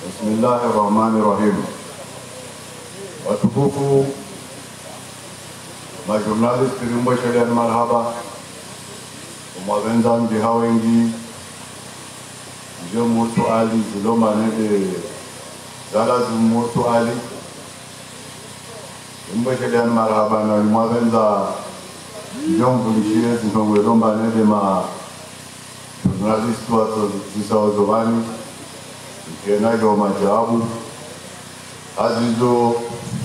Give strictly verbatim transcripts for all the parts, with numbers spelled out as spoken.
Bismillahirrahmanirrahim. Watukufu majurnalist kilimbo sheria marhaba umawenzangu hao wengi ndio mtu ali ziloma nende zalazu mtu ali kilimbo sheria marhaba na umawenza ndio mbulishie zinongo lomba nende ma journalist watu zisawazovani kena yo majabu azizo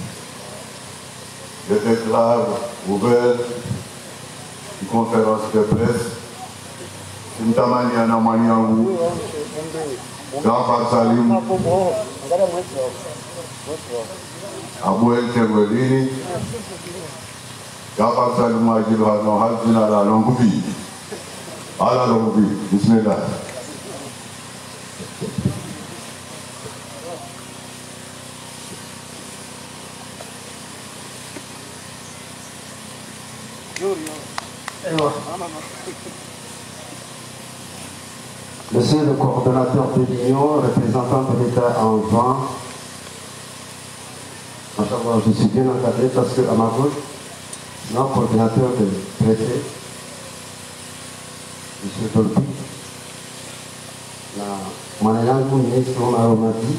je déclare ouvert une conférence de presse simtamani ana mwani yangu Jafar Salim Abu El Tengwelini Jafar Salim Ajilu Hano Halzina la Longuvi ala Longuvi bismillah. Monsieur le coordonnateur de l'Union, représentant de l'État en juin, je suis bien encadré parce qu'à ma gauche, le coordonnateur de préfet, M. Dolby, la Manayangu ministre Omar-Omadi,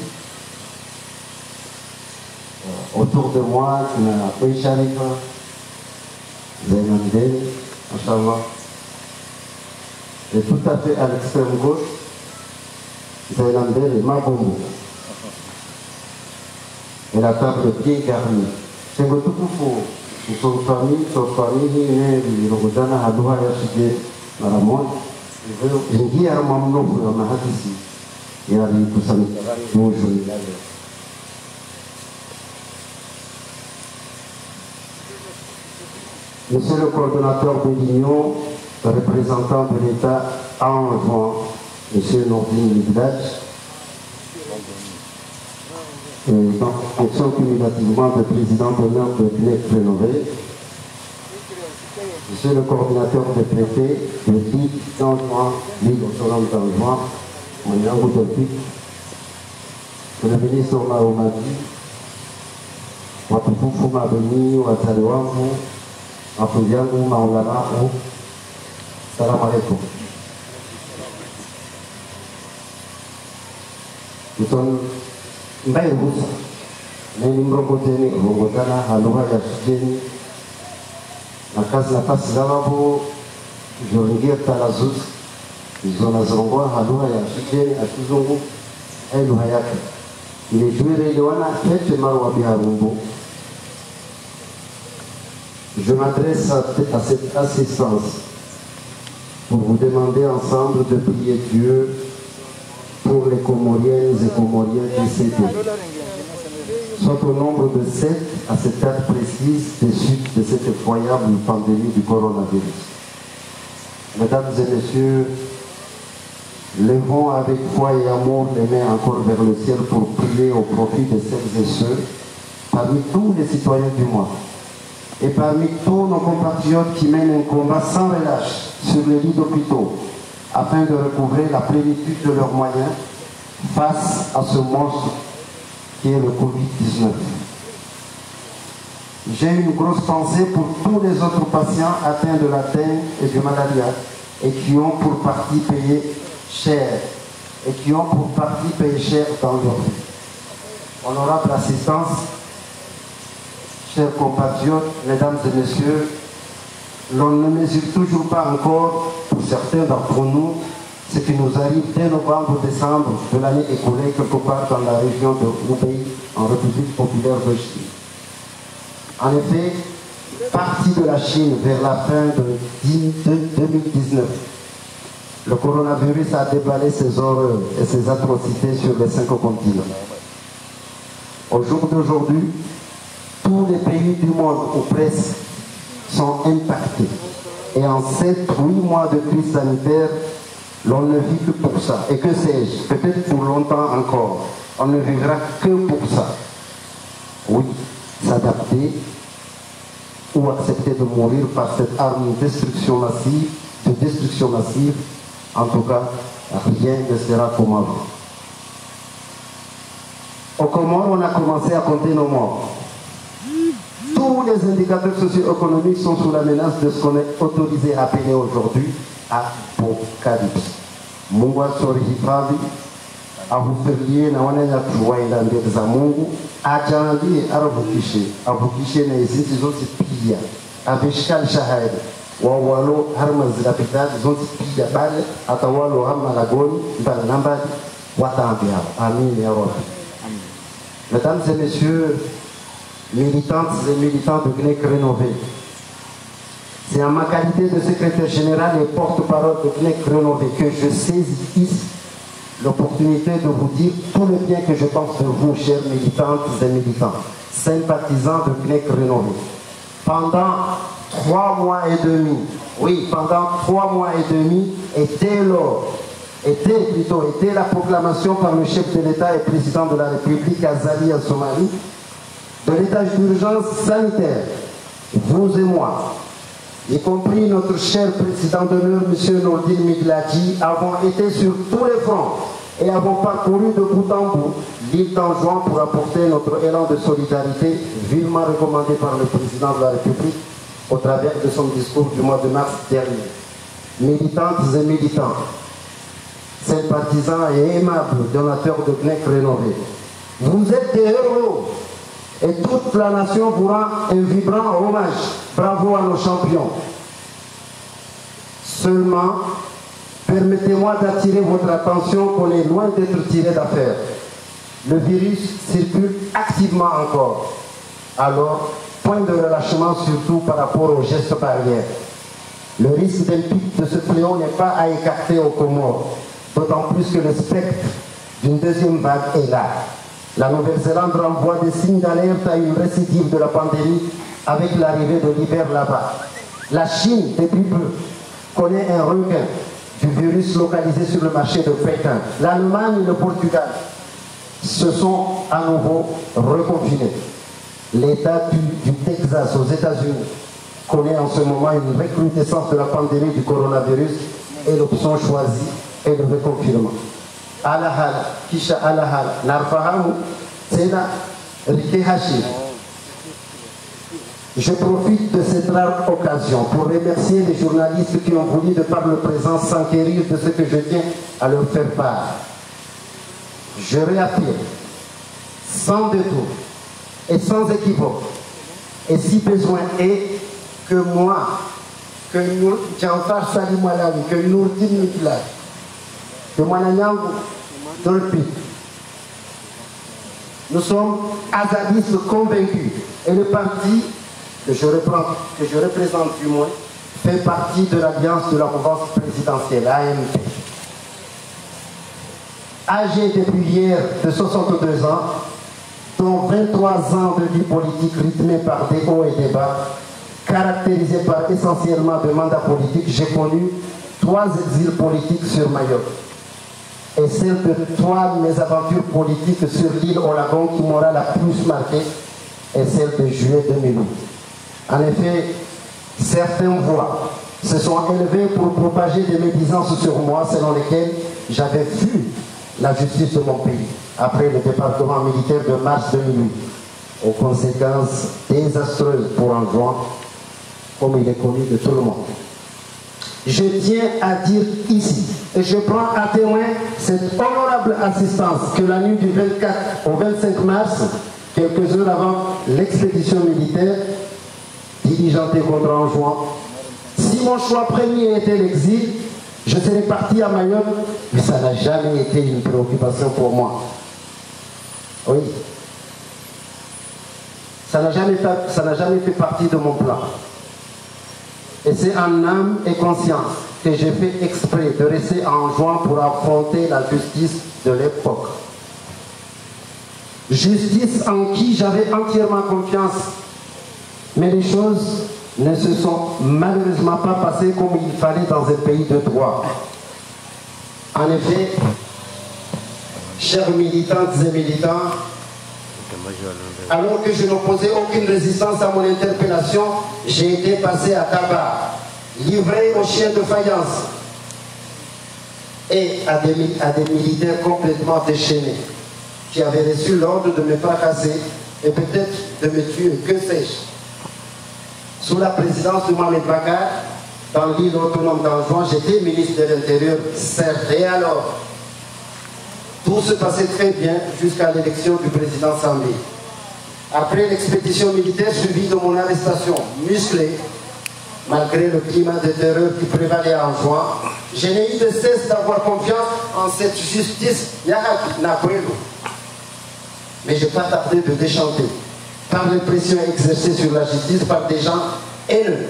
autour de moi, il y a Oisharifa, Zainandé, Inch'Allah. Et tout à fait à l'extrême gauche, Zainandé et Mabombo. Et la table bien garnie. C'est que tout le monde, son famille, son famille, il regarde à l'eau à la chute dans la monde. Il dit à Mamno pour la Mahadisi. Il a dit tout ça, bonjour. Monsieur le coordonnateur de l'Union, représentant de l'État en juin, M. Nordine Lidlach, donc fonction cumulativement de président d'honneur de Guinée Rénové, Monsieur le coordinateur des préfets, le dit en juin, l'île au Solam en juin, Maniango Dolpik, le ministre Omar Omadi, Watukufu Mabeni, Watalewangu, Afundiangu Maulana, Salam alaikum. Nous sommes Mbaye Moussa, mais nous sommes Rogotana, Haloua Yachideni, la case la passe Zavabo, Joringir Talazout, Zona Zongoa, Haloua Yachideni, Atuzongo, El Hayaki. Il est joué Réléwana, Fête Marwa Biharumbo. Je m'adresse à, à cette assistance pour vous demander ensemble de prier Dieu pour les Comoriennes et Comoriens décédés. Soit au nombre de sept à cette date précise des suites de cette effroyable pandémie du coronavirus. Mesdames et messieurs, levons avec foi et amour les mains encore vers le ciel pour prier au profit de celles et ceux parmi tous les citoyens du monde. Et parmi tous nos compatriotes qui mènent un combat sans relâche sur les lits d'hôpitaux afin de recouvrer la plénitude de leurs moyens face à ce monstre qui est le Covid dix-neuf. J'ai une grosse pensée pour tous les autres patients atteints de la dengue et du malaria et qui ont pour partie payé cher et qui ont pour partie payé cher dans leur vie. Honorable assistance, chers compatriotes, mesdames et messieurs, l'on ne mesure toujours pas encore, pour certains d'entre nous, ce qui nous arrive dès novembre-décembre de l'année écoulée quelque part dans la région de Hubei, en République populaire de Chine. En effet, parti de la Chine vers la fin de deux mille dix-neuf, le coronavirus a déballé ses horreurs et ses atrocités sur les cinq continents. Au jour d'aujourd'hui, tous les pays du monde, ou presque, sont impactés. Et en sept huit mois de crise sanitaire, l'on ne vit que pour ça. Et que sais-je, peut-être pour longtemps encore, on ne vivra que pour ça. Oui, s'adapter ou accepter de mourir par cette arme de destruction massive, de destruction massive, en tout cas, rien ne sera comme avant. Au Comores, on a commencé à compter nos morts. Tous les indicateurs socio-économiques sont sous la menace de ce qu'on est autorisé à appeler aujourd'hui apocalypse. Mungu sorihifadhi ahufirie na wananya tuwaila mbele za Mungu ajalie aravukishe avukishe na izinzi zote pia avishikali shahada wawalo harma zilapitali zote pia bale atawalo harma lagoni mbali nambali watambia. Amin ya Rabbi. Mesdames et messieurs, militantes et militants de G N E C Rénové, c'est en ma qualité de secrétaire général et porte-parole de G N E C Rénové que je saisis ici l'opportunité de vous dire tout le bien que je pense de vous, chers militantes et militants, sympathisants de G N E C Rénové. Pendant trois mois et demi, oui, pendant trois mois et demi, et dès lors, était plutôt, était la proclamation par le chef de l'État et président de la République Azali Assoumani de l'état d'urgence sanitaire, vous et moi, y compris notre cher président d'honneur, M. Nordine Migladji, avons été sur tous les fronts et avons parcouru de bout en bout l'île d'Anjouan pour apporter notre élan de solidarité, vivement recommandé par le président de la République au travers de son discours du mois de mars dernier. Militantes et militants, sympathisants et aimables donateurs de G N E C Rénové, vous êtes des héros et toute la nation vous rend un vibrant hommage. Bravo à nos champions. Seulement, permettez-moi d'attirer votre attention qu'on est loin d'être tiré d'affaire. Le virus circule activement encore. Alors, point de relâchement surtout par rapport aux gestes barrières. Le risque d'un pic de ce fléau n'est pas à écarter aux Comores, d'autant plus que le spectre d'une deuxième vague est là. La Nouvelle-Zélande renvoie des signes d'alerte à une récidive de la pandémie avec l'arrivée de l'hiver là-bas. La Chine, depuis peu, connaît un regain du virus localisé sur le marché de Pékin. L'Allemagne et le Portugal se sont à nouveau reconfinés. L'État du, du Texas aux États-Unis connaît en ce moment une recrudescence de la pandémie du coronavirus et l'option choisie est le reconfinement. Alahal, Kisha Alahal, Narfahamu, Sena, Rikehashi. Je profite de cette rare occasion pour remercier les journalistes qui ont voulu, de par leur présence, s'enquérir de ce que je tiens à leur faire part. Je réaffirme, sans détour et sans équivoque, et si besoin est, que moi, que nous, Djanfar Salim Alawi, que Nourdine Mikla, que Mananyang Dolpi, nous sommes azadistes convaincus, et le parti que je, reprends, que je représente du moins fait partie de l'alliance de la mouvance présidentielle, A M P. Âgé depuis hier de soixante-deux ans, dont vingt-trois ans de vie politique rythmée par des hauts et des bas, caractérisé par essentiellement de mandats politiques, j'ai connu trois exils politiques sur Mayotte. Et celle de trois de mes aventures politiques sur l'île Olagon qui m'aura la plus marquée est celle de juillet deux mille huit. En effet, certaines voix se sont élevées pour propager des médisances sur moi selon lesquelles j'avais fui la justice de mon pays après le débarquement militaire de mars deux mille huit, aux conséquences désastreuses pour Anjouan, comme il est connu de tout le monde. Je tiens à dire ici, et je prends à témoin cette honorable assistance que la nuit du vingt-quatre au vingt-cinq mars, quelques heures avant l'expédition militaire, diligentée contre Anjouan, si mon choix premier était l'exil, je serais parti à Mayotte, mais ça n'a jamais été une préoccupation pour moi. Oui. Ça n'a jamais, ça n'a jamais fait partie de mon plan. Et c'est en âme et conscience que j'ai fait exprès de rester en juin pour affronter la justice de l'époque. Justice en qui j'avais entièrement confiance. Mais les choses ne se sont malheureusement pas passées comme il fallait dans un pays de droit. En effet, chers militantes et militants, alors que je n'opposais aucune résistance à mon interpellation, j'ai été passé à tabac, livré aux chiens de faïence et à des, à des militaires complètement déchaînés. qui avait reçu l'ordre de me fracasser et peut-être de me tuer, que sais-je. Sous la présidence de Mohamed Bakar, dans l'île autonome d'Anjouan, j'étais ministre de l'Intérieur, certes, et alors, tout se passait très bien jusqu'à l'élection du président Sambi. Après l'expédition militaire suivie de mon arrestation musclée, malgré le climat de terreur qui prévalait en juin, je n'ai eu de cesse d'avoir confiance en cette justice Yahaki Nakwelo. Mais je n'ai pas tardé de déchanter par les pressions exercées sur la justice par des gens haineux.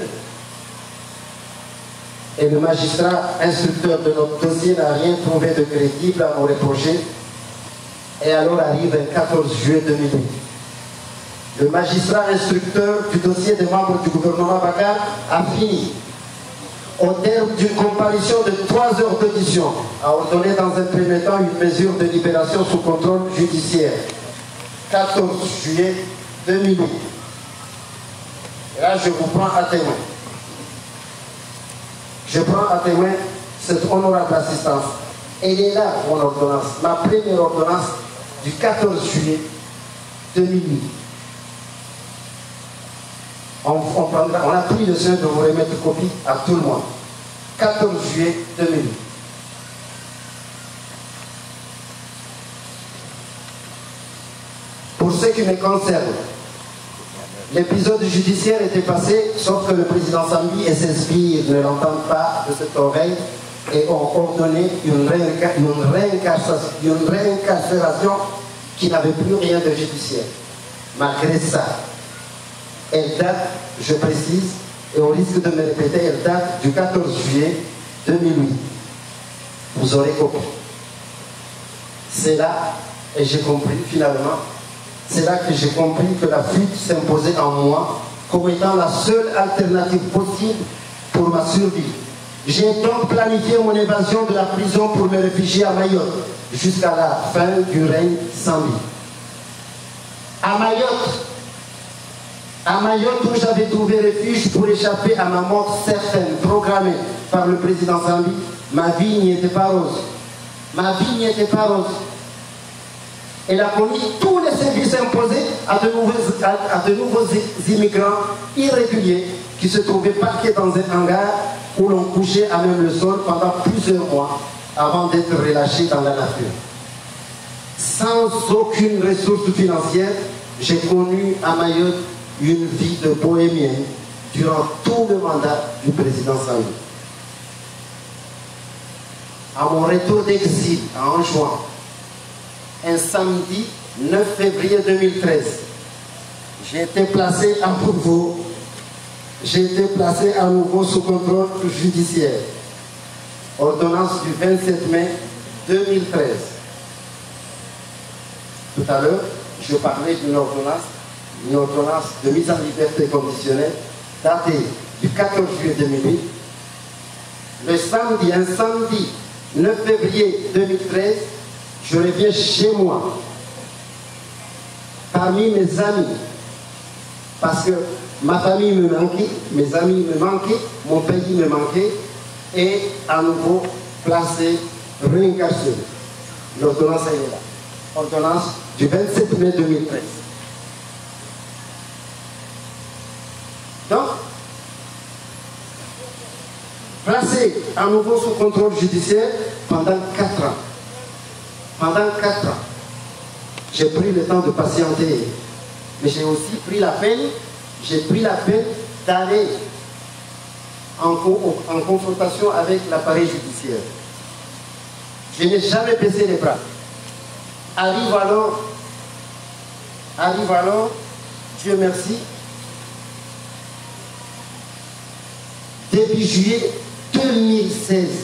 Et le magistrat instructeur de notre dossier n'a rien trouvé de crédible à nous reprocher. Et alors arrive le quatorze juillet deux mille huit. Le magistrat instructeur du dossier des membres du gouvernement Bakar a fini, au terme d'une comparution de trois heures d'audition, a ordonné dans un premier temps une mesure de libération sous contrôle judiciaire. quatorze juillet deux mille huit. Et là, je vous prends à témoin. Je prends à témoin cette honorable assistance. Elle est là, mon ordonnance, ma première ordonnance du quatorze juillet deux mille huit. On, on, prendra, on a pris le soin de vous remettre copie à tout le monde. quatorze juillet deux mille huit. Pour ce qui me concerne, l'épisode judiciaire était passé, sauf que le président Sambi et ses sbires ne l'entendent pas de cette oreille et ont ordonné une, réinca une, réincarcération, une réincarcération qui n'avait plus rien de judiciaire. Malgré ça, elle date, je précise, et au risque de me répéter, elle date du quatorze juillet deux mille huit. Vous aurez compris. C'est là, et j'ai compris finalement, c'est là que j'ai compris que la fuite s'imposait en moi comme étant la seule alternative possible pour ma survie. J'ai donc planifié mon évasion de la prison pour me réfugier à Mayotte jusqu'à la fin du règne Sambi. À Mayotte, à Mayotte où j'avais trouvé refuge pour échapper à ma mort certaine, programmée par le président Sambi, ma vie n'y était pas rose. Ma vie n'y était pas rose. Elle a commis tous les services imposés à de nouveaux, à, à de nouveaux immigrants irréguliers qui se trouvaient parqués dans un hangar où l'on couchait à même le sol pendant plusieurs mois avant d'être relâchés dans la nature. Sans aucune ressource financière, j'ai connu à Mayotte une vie de bohémienne durant tout le mandat du président Sambi. À mon retour d'exil à Anjouan, un samedi neuf février deux mille treize, j'ai été placé à nouveau, j'ai été placé à nouveau sous contrôle judiciaire. Ordonnance du vingt-sept mai deux mille treize. Tout à l'heure, je parlais d'une ordonnance, une ordonnance de mise en liberté conditionnelle datée du quatorze juillet deux mille huit. Le samedi, un samedi neuf février deux mille treize, je reviens chez moi, parmi mes amis, parce que ma famille me manquait, mes amis me manquaient, mon pays me manquait, et à nouveau placé, réincarcéré. L'ordonnance est là. Ordonnance du vingt-sept mai deux mille treize. Donc, placé à nouveau sous contrôle judiciaire pendant quatre ans. Pendant quatre ans, j'ai pris le temps de patienter, mais j'ai aussi pris la peine, j'ai pris la peine d'aller en, en confrontation avec l'appareil judiciaire. Je n'ai jamais baissé les bras. Arrive alors, arrive alors, Dieu merci, début juillet deux mille seize,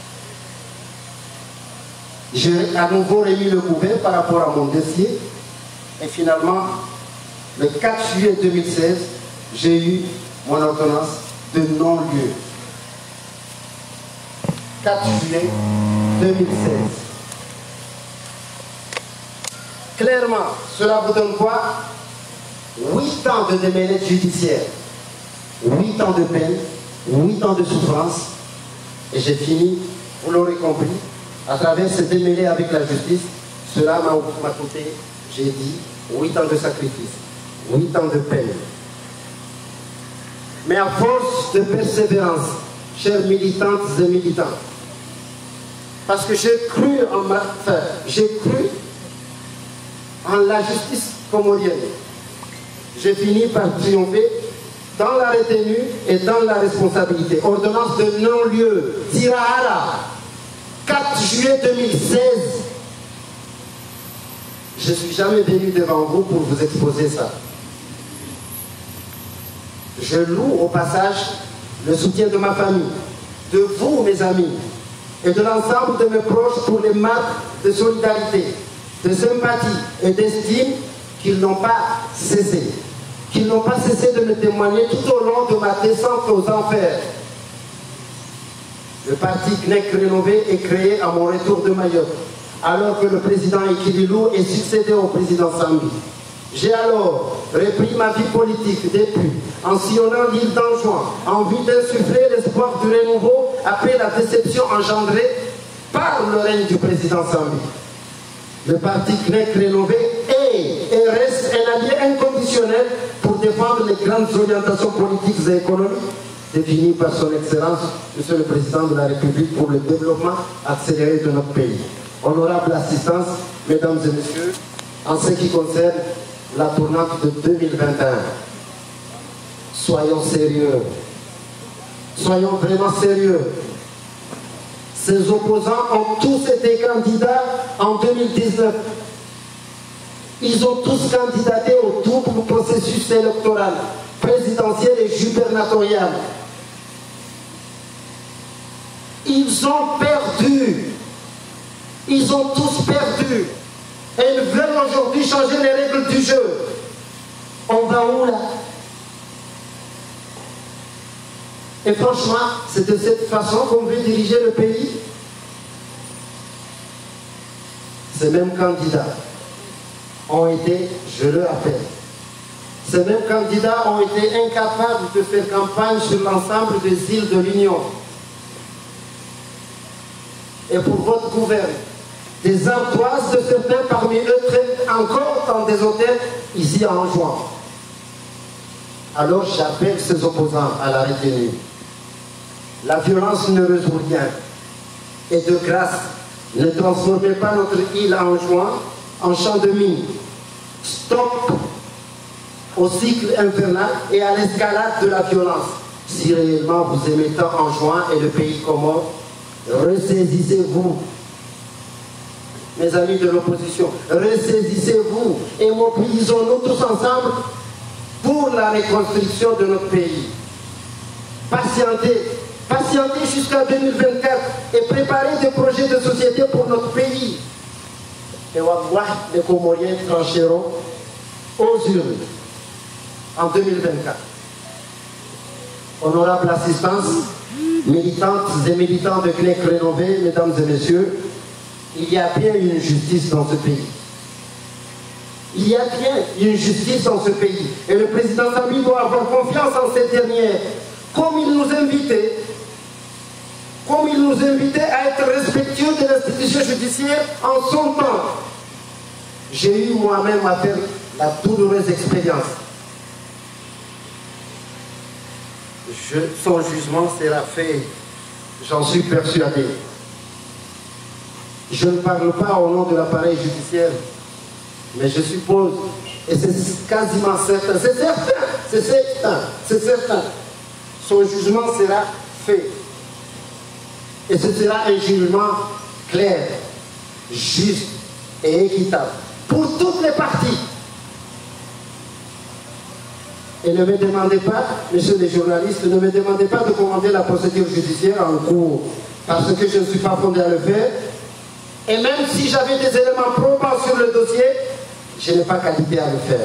j'ai à nouveau remis le couvert par rapport à mon dossier et finalement, le quatre juillet deux mille seize, j'ai eu mon ordonnance de non-lieu. quatre juillet deux mille seize. Clairement, cela vous donne quoi? huit ans de démêlés judiciaire, huit ans de peine, huit ans de souffrance, et j'ai fini, vous l'aurez compris, à travers ce démêlé avec la justice, Cela m'a coûté, j'ai dit, huit ans de sacrifice, huit ans de peine. Mais à force de persévérance, chères militantes et militants, parce que j'ai cru en ma enfin, j'ai cru en la justice comorienne, j'ai fini par triompher dans la retenue et dans la responsabilité. Ordonnance de non-lieu, Tirahara, quatre juillet deux mille seize. Je ne suis jamais venu devant vous pour vous exposer ça. Je loue au passage le soutien de ma famille, de vous, mes amis, et de l'ensemble de mes proches pour les marques de solidarité, de sympathie et d'estime qu'ils n'ont pas cessé. Qu'ils n'ont pas cessé de me témoigner tout au long de ma descente aux enfers. Le parti C N E C rénové est créé à mon retour de Mayotte, alors que le président Ikililou est succédé au président Sambi. J'ai alors repris ma vie politique depuis, en sillonnant l'île d'Anjouan, en vue d'insuffler l'espoir du renouveau après la déception engendrée par le règne du président Sambi. Le parti C N E C rénové est et reste un allié inconditionnel pour défendre les grandes orientations politiques et économiques définies par son Excellence, Monsieur le Président de la République, pour le développement accéléré de notre pays. Honorable assistance, Mesdames et Messieurs, en ce qui concerne la tournante de deux mille vingt et un, soyons sérieux, soyons vraiment sérieux. Ces opposants ont tous été candidats en deux mille dix-neuf. Ils ont tous candidaté au double processus électoral, présidentiel et gubernatorial. Ils ont perdu. Ils ont tous perdu. Et ils veulent aujourd'hui changer les règles du jeu. On va où là? Et franchement, c'est de cette façon qu'on veut diriger le pays. Ces mêmes candidats ont été, je le rappelle, ces mêmes candidats ont été incapables de faire campagne sur l'ensemble des îles de l'Union. Et pour votre gouvernement, des ardoises de certains parmi eux traînent encore dans des hôtels ici à Anjouan. Alors j'appelle ces opposants à la retenue. La violence ne résout rien. Et de grâce, ne transformez pas notre île à Anjouan en champ de mine. Stop au cycle infernal et à l'escalade de la violence. Si réellement vous aimez tant Anjouan et le pays comore, ressaisissez-vous. Mes amis de l'opposition, ressaisissez-vous et mobilisons-nous tous ensemble pour la reconstruction de notre pays. Patientez, patientez jusqu'à deux mille vingt-quatre et préparez des projets de société pour notre pays. Et Wallah, les Comoriens trancheront aux urnes en deux mille vingt-quatre. Honorable assistance, militantes et militants de C N E C rénové, mesdames et messieurs, il y a bien une justice dans ce pays. Il y a bien une justice dans ce pays. Et le président Sambi doit avoir confiance en cette dernière. Comme il nous invitait, comme il nous invitait à être respectueux de l'institution judiciaire en son temps. J'ai eu moi-même à faire la douloureuse expérience. Je, son jugement sera fait, j'en suis persuadé. Je ne parle pas au nom de l'appareil judiciaire, mais je suppose, et c'est quasiment certain, c'est certain, c'est certain, c'est certain, son jugement sera fait. Et ce sera un jugement clair, juste et équitable pour toutes les parties. Et ne me demandez pas, messieurs les journalistes, ne me demandez pas de commander la procédure judiciaire en cours, parce que je ne suis pas fondé à le faire. Et même si j'avais des éléments probants sur le dossier, je n'ai pas qualité à le faire.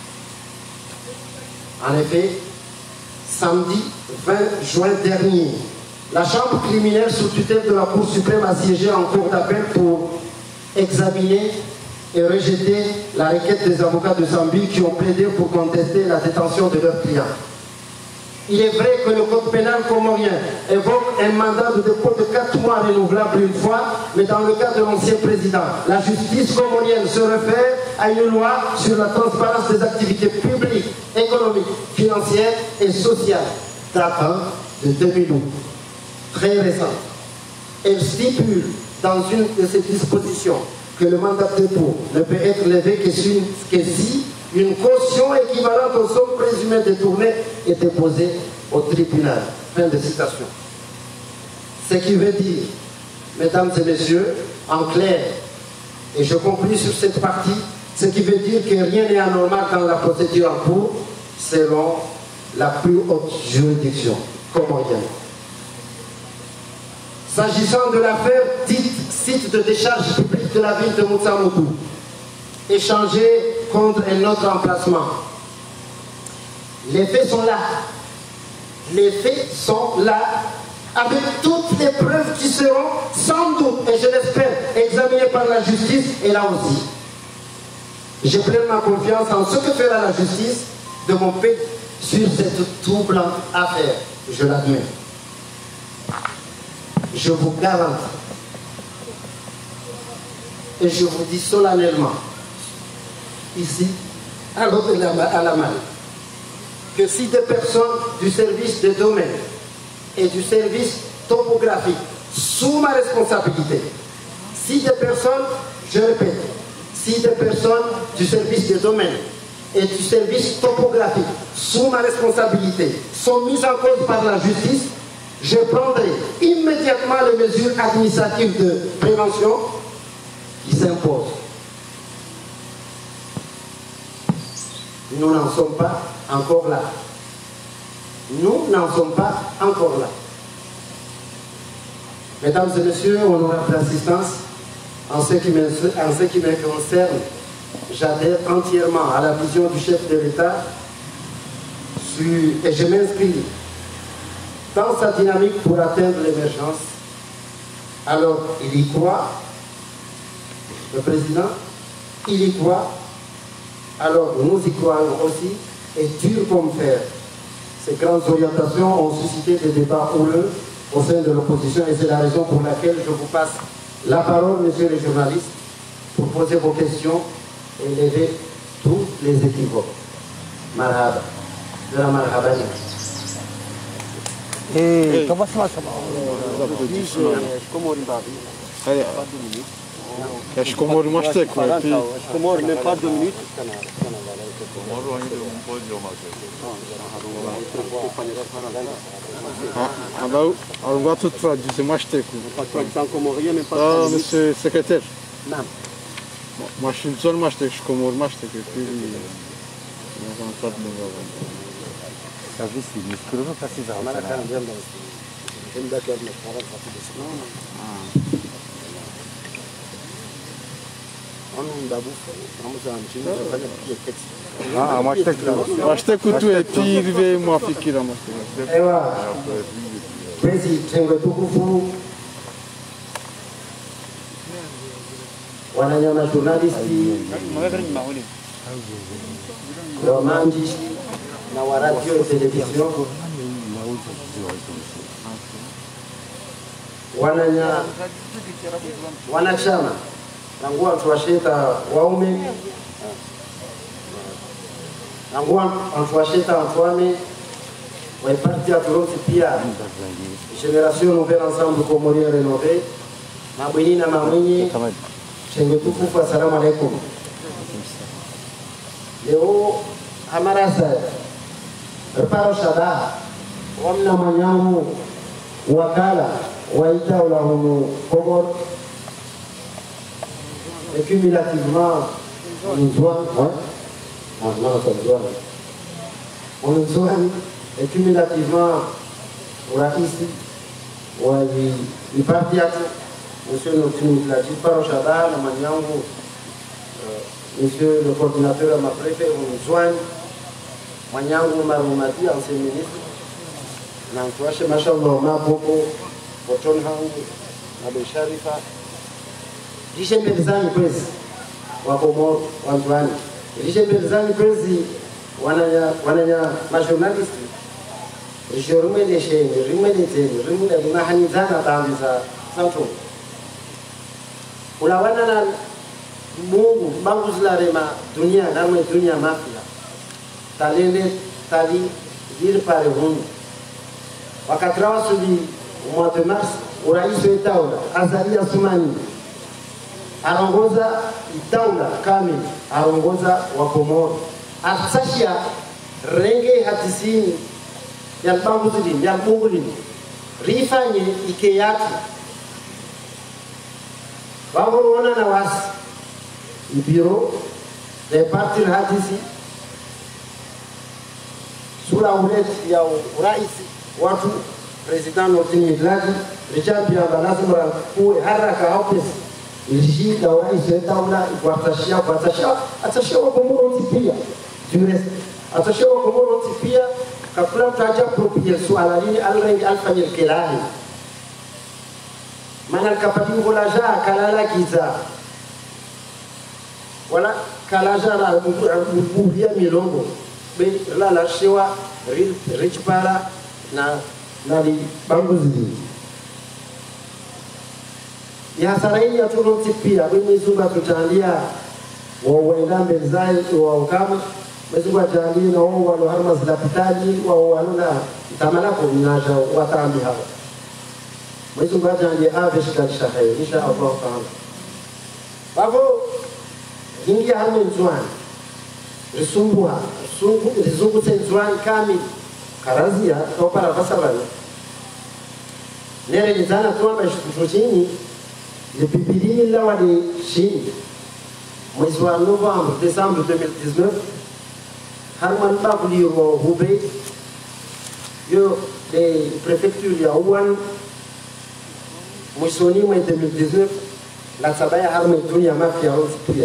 En effet, samedi vingt juin dernier, la Chambre criminelle sous tutelle de la Cour suprême a siégé en cour d'appel pour examiner et rejeter la requête des avocats de Sambi qui ont plaidé pour contester la détention de leurs clients. Il est vrai que le code pénal comorien évoque un mandat de dépôt de quatre mois renouvelable une fois, mais dans le cas de l'ancien président, la justice comorienne se réfère à une loi sur la transparence des activités publiques, économiques, financières et sociales, datant de deux mille douze, très récente. Elle stipule dans une de ses dispositions que le mandat de dépôt ne peut être levé que si, que si une caution équivalente aux sommes présumées détournées est déposée au tribunal. Fin de citation. Ce qui veut dire, mesdames et messieurs, en clair, et je conclue sur cette partie, ce qui veut dire que rien n'est anormal dans la procédure en cours, selon la plus haute juridiction comorienne. S'agissant de l'affaire dite site de décharge publique de la ville de Moutsamoudou, échangé contre un autre emplacement. Les faits sont là. Les faits sont là, avec toutes les preuves qui seront, sans doute, et je l'espère, examinées par la justice, et là aussi. J'ai pleinement confiance en ce que fera la justice de mon pays sur cette troublante affaire, je l'admets. Je vous garantis, et je vous dis solennellement, ici, à l'autre à la main, que si des personnes du service des domaines et du service topographique, sous ma responsabilité, si des personnes, je répète, si des personnes du service des domaines et du service topographique, sous ma responsabilité, sont mises en cause par la justice, je prendrai immédiatement les mesures administratives de prévention qui s'imposent. Nous n'en sommes pas encore là. Nous n'en sommes pas encore là. Mesdames et messieurs, honorables d'assistance, en ce qui me, en ce qui me concerne, j'adhère entièrement à la vision du chef de l'État et je m'inscris dans sa dynamique pour atteindre l'émergence. Alors, il y croit, le président, il y croit, alors nous y croyons aussi, et dur comme fer. Ces grandes orientations ont suscité des débats houleux au sein de l'opposition et c'est la raison pour laquelle je vous passe la parole, messieurs les journalistes, pour poser vos questions et lever tous les équivoques. Marhaba. De la marhaba. Et comment ça va? Je commande moi je sais quoi. Je commande même pas deux minutes. Ah bah on va tout traduire, c'est moi je sais quoi. Ah monsieur le secrétaire. Moi je suis le seul moi je sais, je commande moi je sais que puis on va pas de service il est scrupuleux parce que ça va mal à bien dans une d'accord mais ça va pas de ça. Ah, moi je t'écoute et puis il va moi fikira moi. Ewa, Président Tengotukufu, wananyama journalisti, wamandishi na wa radio et télévision, wananya wanachama nangua tuwasheta waume nangua tuwasheta watuame waiparti aturosi pia Génération Nouvelle Ensemble Comorien Rénové mabwini na mamwenye Tengotukufu, assalamu alaikum. Leo amarasa reparo shada wamna manyamu wakala waita ula hunu Comore. Et cumulativement, on nous joint, ouais. Ah, non, ça me doit. On nous joint, et cumulativement, on a ici, ouais, il partit à tout. Monsieur Notini l'a dit, par Ochada, la Maniango, monsieur le coordinateur m'a préféré, on nous joint. Maniango Maroumati, ancien ministre. Nantua, chez Machallah, ma Boko, Bochonhang, Abe Sharifa. Lishemelezani kwezi wakomo wanjwani lishemelezani kwezi wananya wananya majournalisti rishorume lesheni rimwe ledzeni rimwe rinahanidzana dambi za santo ulawana na Mungu bangu zilarema dunia namwe dunia mafia talende tali dire pare hundu wakati rawasuli mois de mars urais wa Itaula Azali Assoumani arongoza Itaula kamili arongoza wa Komoro atsashia renge hatisini ya bangu zili ya Mungu lini rifanye ike yake wabona na wasi bureau de parti hadisi sura uleti ya urais watu president Nordin Midladi Richard Biamba lazima kuwe haraka hapo ilishida urais etaula kuatashia kuatashia atashia kwa Komoro pia jure atashia kwa Komoro pia kabla taja propia swala lini alrengi alfanya kelali mana kapati ngola ja kalala giza wala kalaja la mbuhia milongo be la la shewa rich para na na li banguzi ya sarai ya tuno tipia be mizunga tutalia wa wenda mbezai wa ukama mizunga tutalia na wao walo harma za pitali wa walo na tamala ko naja watambi hapo mizunga tutalia avishika shahay insha Allah taala babo ingia hame nzwani risumbuha sungu rizungu nzwani kamili karazia topara basabana nere nzana tuamba shukuchini le bibili la wali chini mwezi wa novembre décembre deux mille dix-neuf harman babuli yo Hubei yo de préfecture ya Wuhan mwishoni mwa deux mille dix-neuf la sabaya harman dunia mafia pia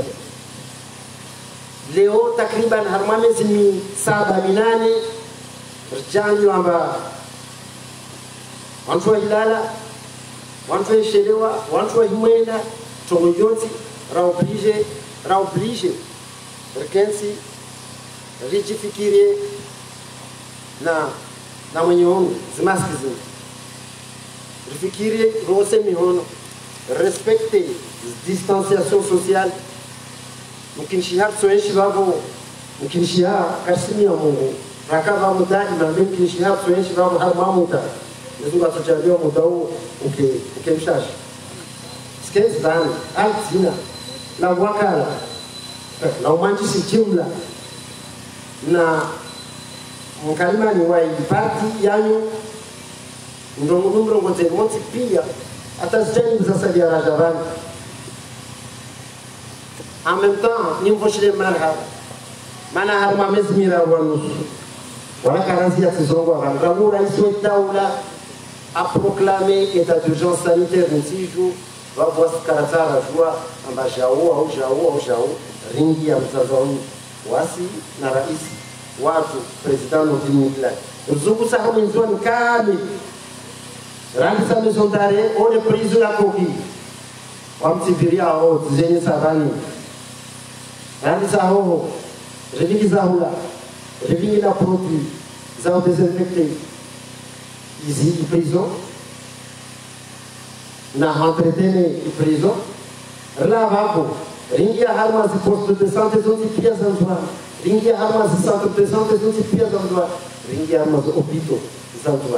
leo takriban harmame zimi saba minane rjani wamba wantu wa Ilala wantu wa Shelewa wantu wa Himwenda tongo yonti ra oblige ra oblige rekensi rijifikirie na na mwenye hono zimaskizi rifikirie rose mihono respecter distanciation sociale mkinishia tsoeshi babo mkinishia kasimi ya Mungu rakaba mudani na mkinishia tsoeshi babo harmamuta ndio tutajua mudao uke ukemshashi skes dan altina na wakala na umanji si jumla na mkalimani wa parti yanyu ndio mndumro ngote moti pia atazijani za sadia rajabani. En même temps, nous avons fait marha. Mana harma mezmira wanus. Wala karazia tizongo avant. Ramura Itaula a proclamé état d'urgence sanitaire de six jours. Va voir ce karazara joie en bas jao au jao au jao. Ringi ya mtazoni. Wasi na rais watu president Nordin Midladi. Nzungu sa hamu nzwani kami. Rangi sa maison d'arrêt, on est prise la coquille. Wamtibiria hao tizeni savani. Randi za hoho, revingi za hula, revingi la produit, za désinfecté, ici i prison, na entretene i prison, lavabo, ringi harma zi poste de santé zonti pia zanzwa, ringi harma zi centre de santé zonti pia zanzwa, ringi harma zi hôpitaux zanzwa.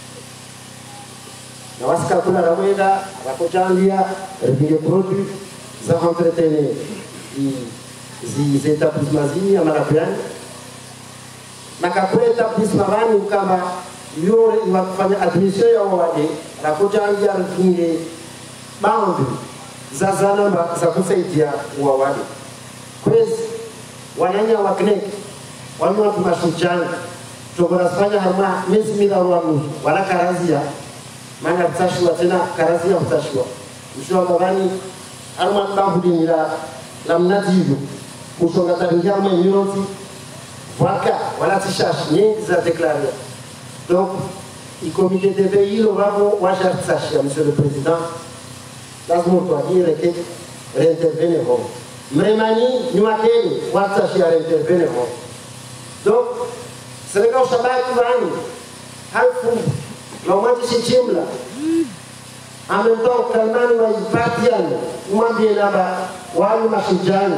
Na wasika kula ramwenda, rakochandia, revingi produit, za entretene i zi établissements zini ya marabiani na kakule établissement bani kama yore iwafanya admission ya wade na kujangia rfinge bambi za zanamba za kusaidia wa wade kwezi wananya wa knek wanu watu mashujani tukorasfanya hama mezi mila ruamu wala karazia mana kutashua tena karazia kutashua mshua mabani alma mbahudi nila la mnativu kusonga taringia ma nyonzi waka wala tishash nyingi za déclarer. Donc le comité de veille le vavo wajar tsashia monsieur le président lazima toi dire que réintervenir ho mremani nyuakeni watsashia réintervenir ho. Donc Sénégal shabaki bani halafu na umwachishe jumla. En même temps, kalmani wa ipatiani, umwambie naba wali mashujani.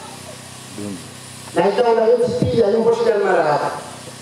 Na ikawa na yote pia yumboshika mara hapa.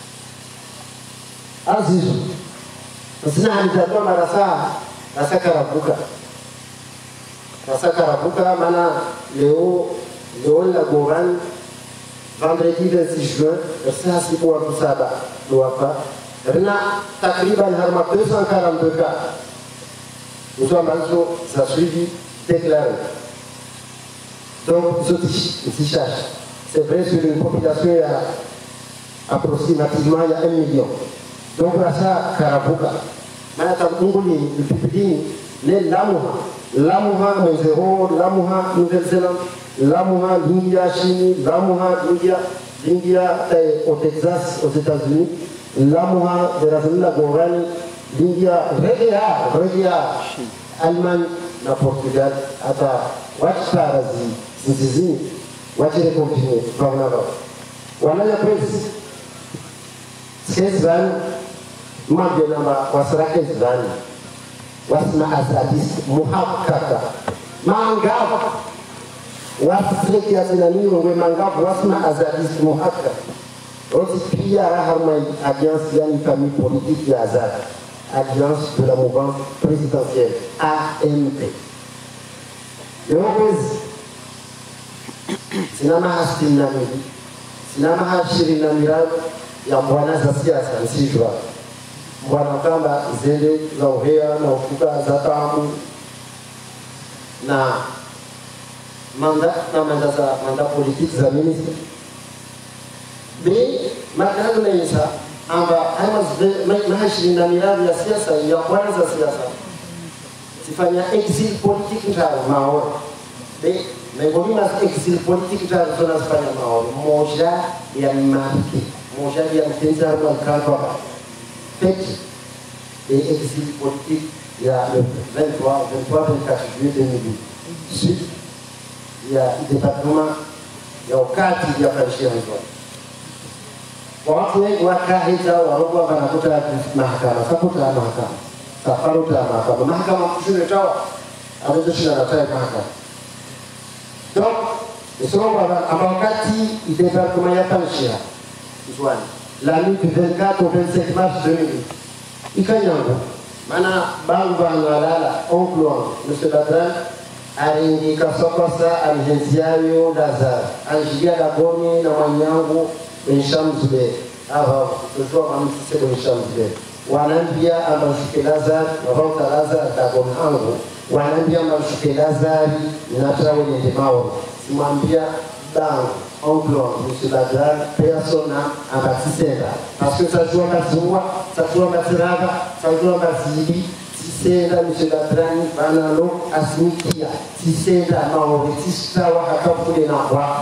Azizu. Nasina halitatoa mara saa, nasa karabuka. Nasa karabuka, mana leo, leo la goran, vendredi vingt-six juin, rasa siku wa kusaba, luapa. Rina takriban harma deux cent quarante-deux cas. Nous sommes ça suivi déclaré. Donc, ils cherchent. C'est vrai, sur une population, il y a approximativement il y a un million. Donc, là, ça, Karabuka. Maintenant, Ungoli, le Pipidini, les Lamuha, Lamuha, Mozero, Lamuha, Nouvelle-Zélande, Lamuha, l'India, Chine, Lamuha, l'India, l'India au Texas, aux États-Unis, Lamuha, de la zone de la Gorani, l'India, Régia, Régia, Allemagne, na Portugal, ata Watcharazi, Zizi, Watchere continue, Varnava. Wanaya Prince, Skezvan, Magenama, Wasrake Zvan, Wasma Azadis, Muhakkaka, Mangav, Wasreki Asenani, Mangav, Wasma Azadis, Muhakkaka. Aussi, Pia Rahamay, Alliance, Yanni Famille Politique, Yazad. Alliance de la mouvance présidentielle, A M P. Et on pose, sinama hastina mili, sinama hashirina mirado, ya mbwana za siasa, nsijwa. Mbwana kamba zende za uhea na ufuka za tamu, na manda, na manda za manda politiki za ministre. Bi, makana na isa, amba haya mahashiri na miradi ya siasa ya kwanza siasa sifanya exil politique ndaro maoro de miongoni mwa exil politique ndaro tunazifanya maoro moja ya maki moja ya mtenza wa kanwa fête et exil politique ya le vingt-trois, vingt-trois, vingt-quatre juillet deux mille huit suite ya département ya wakati ya Paris. Watu wengi wakahita warogwa wanakuta mahakama, sakuta mahakama, safaruta mahakama, mahakama kushule tawa, awezo shina na tawa mahakama. Donc, nisoma kwa wakati département ya Paris, Zouane, la nuit du vingt-quatre au vingt-cinq mars deux mille huit. Ikanyango, mana bangu bangalala, oncle wangu, Monsieur Badran, aringi kasokosa alhenziayo Lazare, anjilia Lagoni na Manyango, Bensham Zuberi, avant, toujours à Moussé Bensham Zuberi. Wanambia amashike Lazare, wavauta Lazare Dagon Hango, wanambia amashike Lazare, natawe nende maoro. Simambia bangu, onglon, Monsieur Lazare, persona, ambasisera. Parce que ça joue à Mazoua, ça joue à Maziraga, ça joue à Mazili, Sisera, Monsieur Ladrani, Banalo, Asmikia, Sisera, Maori, Sistawa, Hakapu de Nahwa.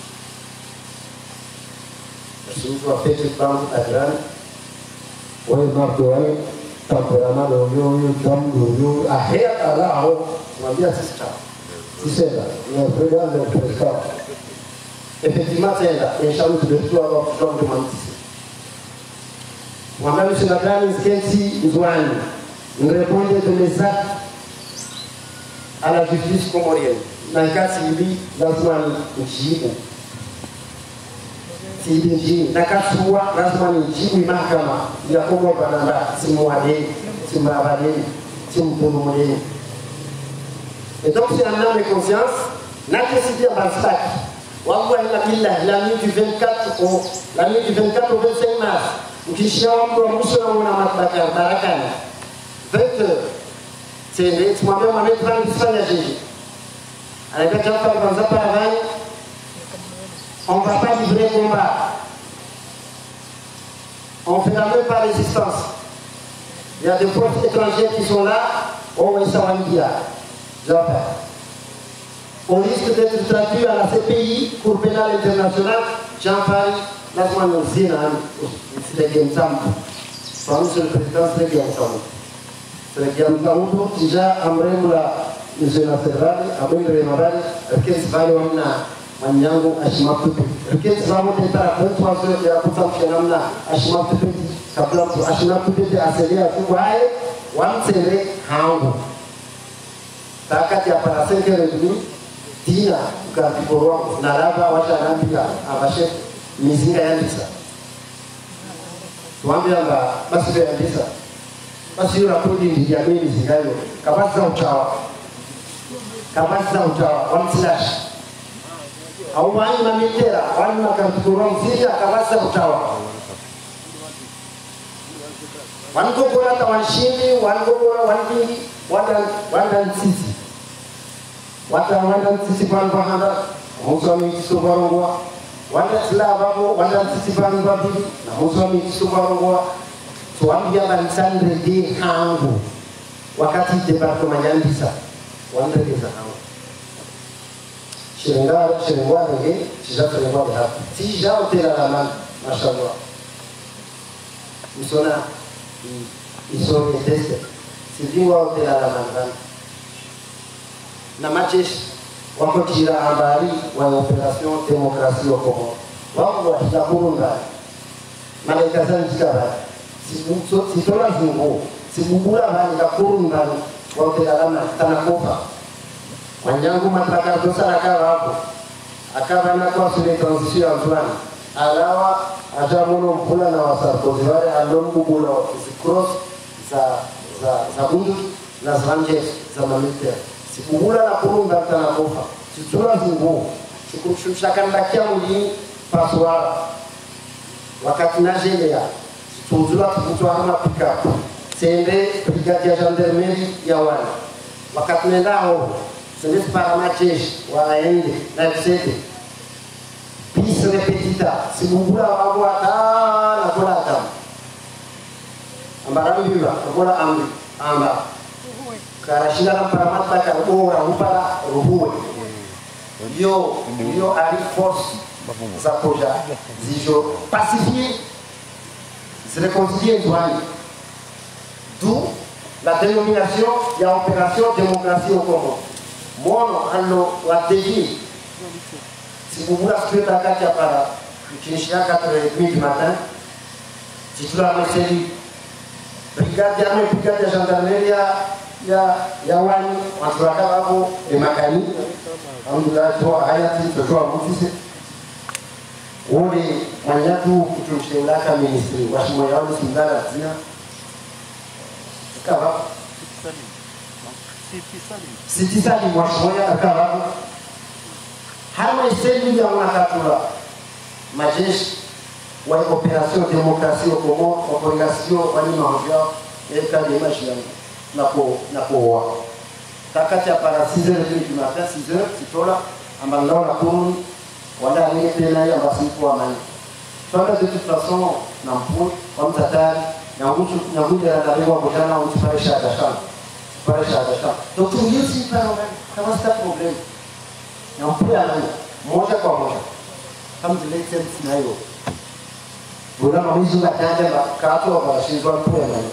Si vous avez fait cette bande à grande, oui, Mardoï, tempérament, le lieu, dame, le lieu, à Héa, à la haut, on va dire c'est ça. Si c'est là, il y a un président de président. Effectivement, c'est là, et Charles de tout avoir besoin de mentir. Moi-même, M. Nadal, Kensi, Zouane, nous répondons de mes actes à la justice comorienne. Dans le cas civil, dans le Njibu. Sibinji, nakasua, lazima nijibu mahakama ya Kongo Bananda, simwade, simravade, simponomode. Et donc c'est un âme de conscience, n'a décidé à Balsac. Wallahi la billah, la nuit du vingt-quatre au, la nuit du vingt-quatre au vingt-cinq mars, ukishaomba mwisho na mwana matbaka barakani. vingt heures. C'est moi-même moi même prendre l'Israël Jésus. Avec un temps comme ça par avant, on ne va pas livrer combat. On ne fait la même pas résistance. Il y a des forces étrangères qui sont là, on va savoir dire. On risque d'être traduit à la C P I pour pénal international. Jean-Paul, la semaine aussi, c'est le game ensemble. Comme c'est le président, c'est le game ensemble. C'est le game ensemble. Déjà, Amrem, la, M. Nasserval, Amrem Remabal, qu'est-ce que va y avoir? Manyango ashima pepe. Riketi zamo tentara vingt-trois heures ya kutamsha namna ashima pepe kabla tu ashima pepe aselia tu wae wamsere hangu. Takati ya para cinq heures et demie dina ukapigorwa na lava washa nambia abashe mizinga ya ndisa. Tuambia nga basi ya ndisa. Basi yura kodi ndiya mimi zingayo kabasi za utawa. Kabasi za utawa wamsilash. Au wani mamitera, wani makamtukura mzija, kabasa utawa. Wani kukura hata wanshini, wani kukura, wani vingi, wanda nsisi. Wata wanda nsisi panu pahanda, musuwa mitisu barungwa. Wanda sila babu, wanda nsisi panu babili, na musuwa mitisu barungwa. Tuwambia banisandre di hangu. Wakati departement yandisa, wanda geza hangu. Shiringa, shiringwa nge, shija shiringwa beha. Si ja otela la man, mashallah. Misona, iso teste. Si diwa otela la man. Na machesh, wako tira ambari wa operation demokrasi wa Komoro. Wako wa hita kurunda. Malekasa njikara. Si tola zingo, si bubula bani ka kurunda wa otela la man, tanakofa. Wanyangu mataka dosa akawa hapo. Akawa na kwa sule transition ya fulani. Alawa ajamuno mpula na wasarkozi wale alombu bula cross za za za bundu na zanje za mamite. Sikubula na kurunga tana kofa. Situra zingu. Sikumshaka ndakia muli paswara. Wakati najelea. Tuzula kutwa na pick up. Sende brigade ya gendarmerie ya wale. Wakati nenda ho Senes para machesh waende na kusede bis repetita sibugula wabo ata na kola ata ambara biba kola amri amba karashina na para mata ka ora upara ruhuwe yo yo ari force za koja zijo pacifier se réconcilier joie d'où la dénomination ya opération démocratie au Congo. Mono hanno wateji sikubula siku takati ya para ukinisha quatre heures du matin titula maseli brigade ya brigade ya gendarmerie ya ya wani watuaka hapo de makani alhamdulillah to hayati to to mufisi wole manyatu kutumshela kama ministry washimo yao sindana zina kawa Siti sali mwashoya akawa hama iseli ya wanakatula majeshi wa opération démocratie au Congo opération wani mahojia eka de majiani na ko na ko takati ya para six heures du matin six heures sitola ambangao na kuru wala ni tena ya basiku wa mani twanda de toute façon na mpu kwa mtatari na ngutu na ngutu ya ndabewa kutana utipaisha atashana para shada. Donc tu me dis pas comment c'est le problème. Et on peut aller moja kwa moja. Kama zile tena sinayo. Bora mamizu na kanda ba kato ba shinzo kwa nani.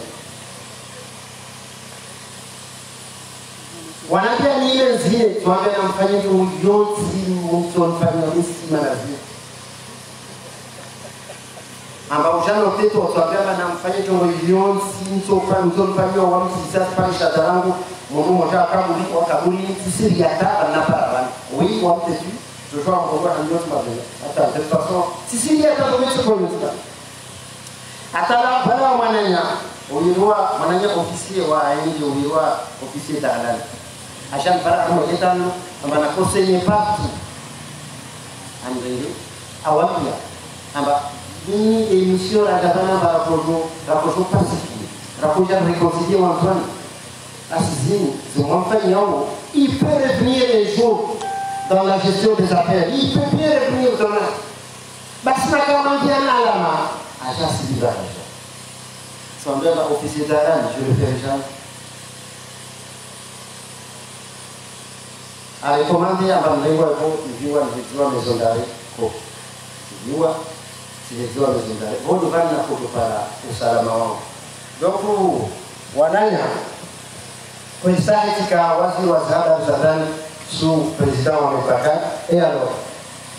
Wanaambia ni ile zile tuambia na mfanyeni uyozi mtu mfanyeni msima na zile. Ambao jana uteto tuambia na mfanyeni uyozi mtu mfanyeni wa msisa pale shadarangu mungu moja kabuli kwa kabuli sisi ya taba na para. Oui, on te dit, je vois encore un autre modèle. Attends, de toute façon, sisi ya taba mtu kwa msika. Atala bala mwananya, uliwa mwananya ofisier wa aindi uliwa ofisier dalali. Ashan para kama kitano ambana conseiller partout. André awapia amba ni émission la gavana ba projo rapprocho pacifique rapprocher réconcilier Antoine Assisine c'est mon fanyao il peut revenir un jour dans la gestion des affaires il peut bien revenir dans la basma kama ndia na alama acha sibira son bien officier d'Alan je le fais déjà a recommandé à Bandengwa pour vivre effectivement maison d'arrêt ko vivre sileziwa mezindare bodo bana kuto para usalama wao donc wananya kwa sasa tika waziri wa zada zadani sous président wa mipaka et alors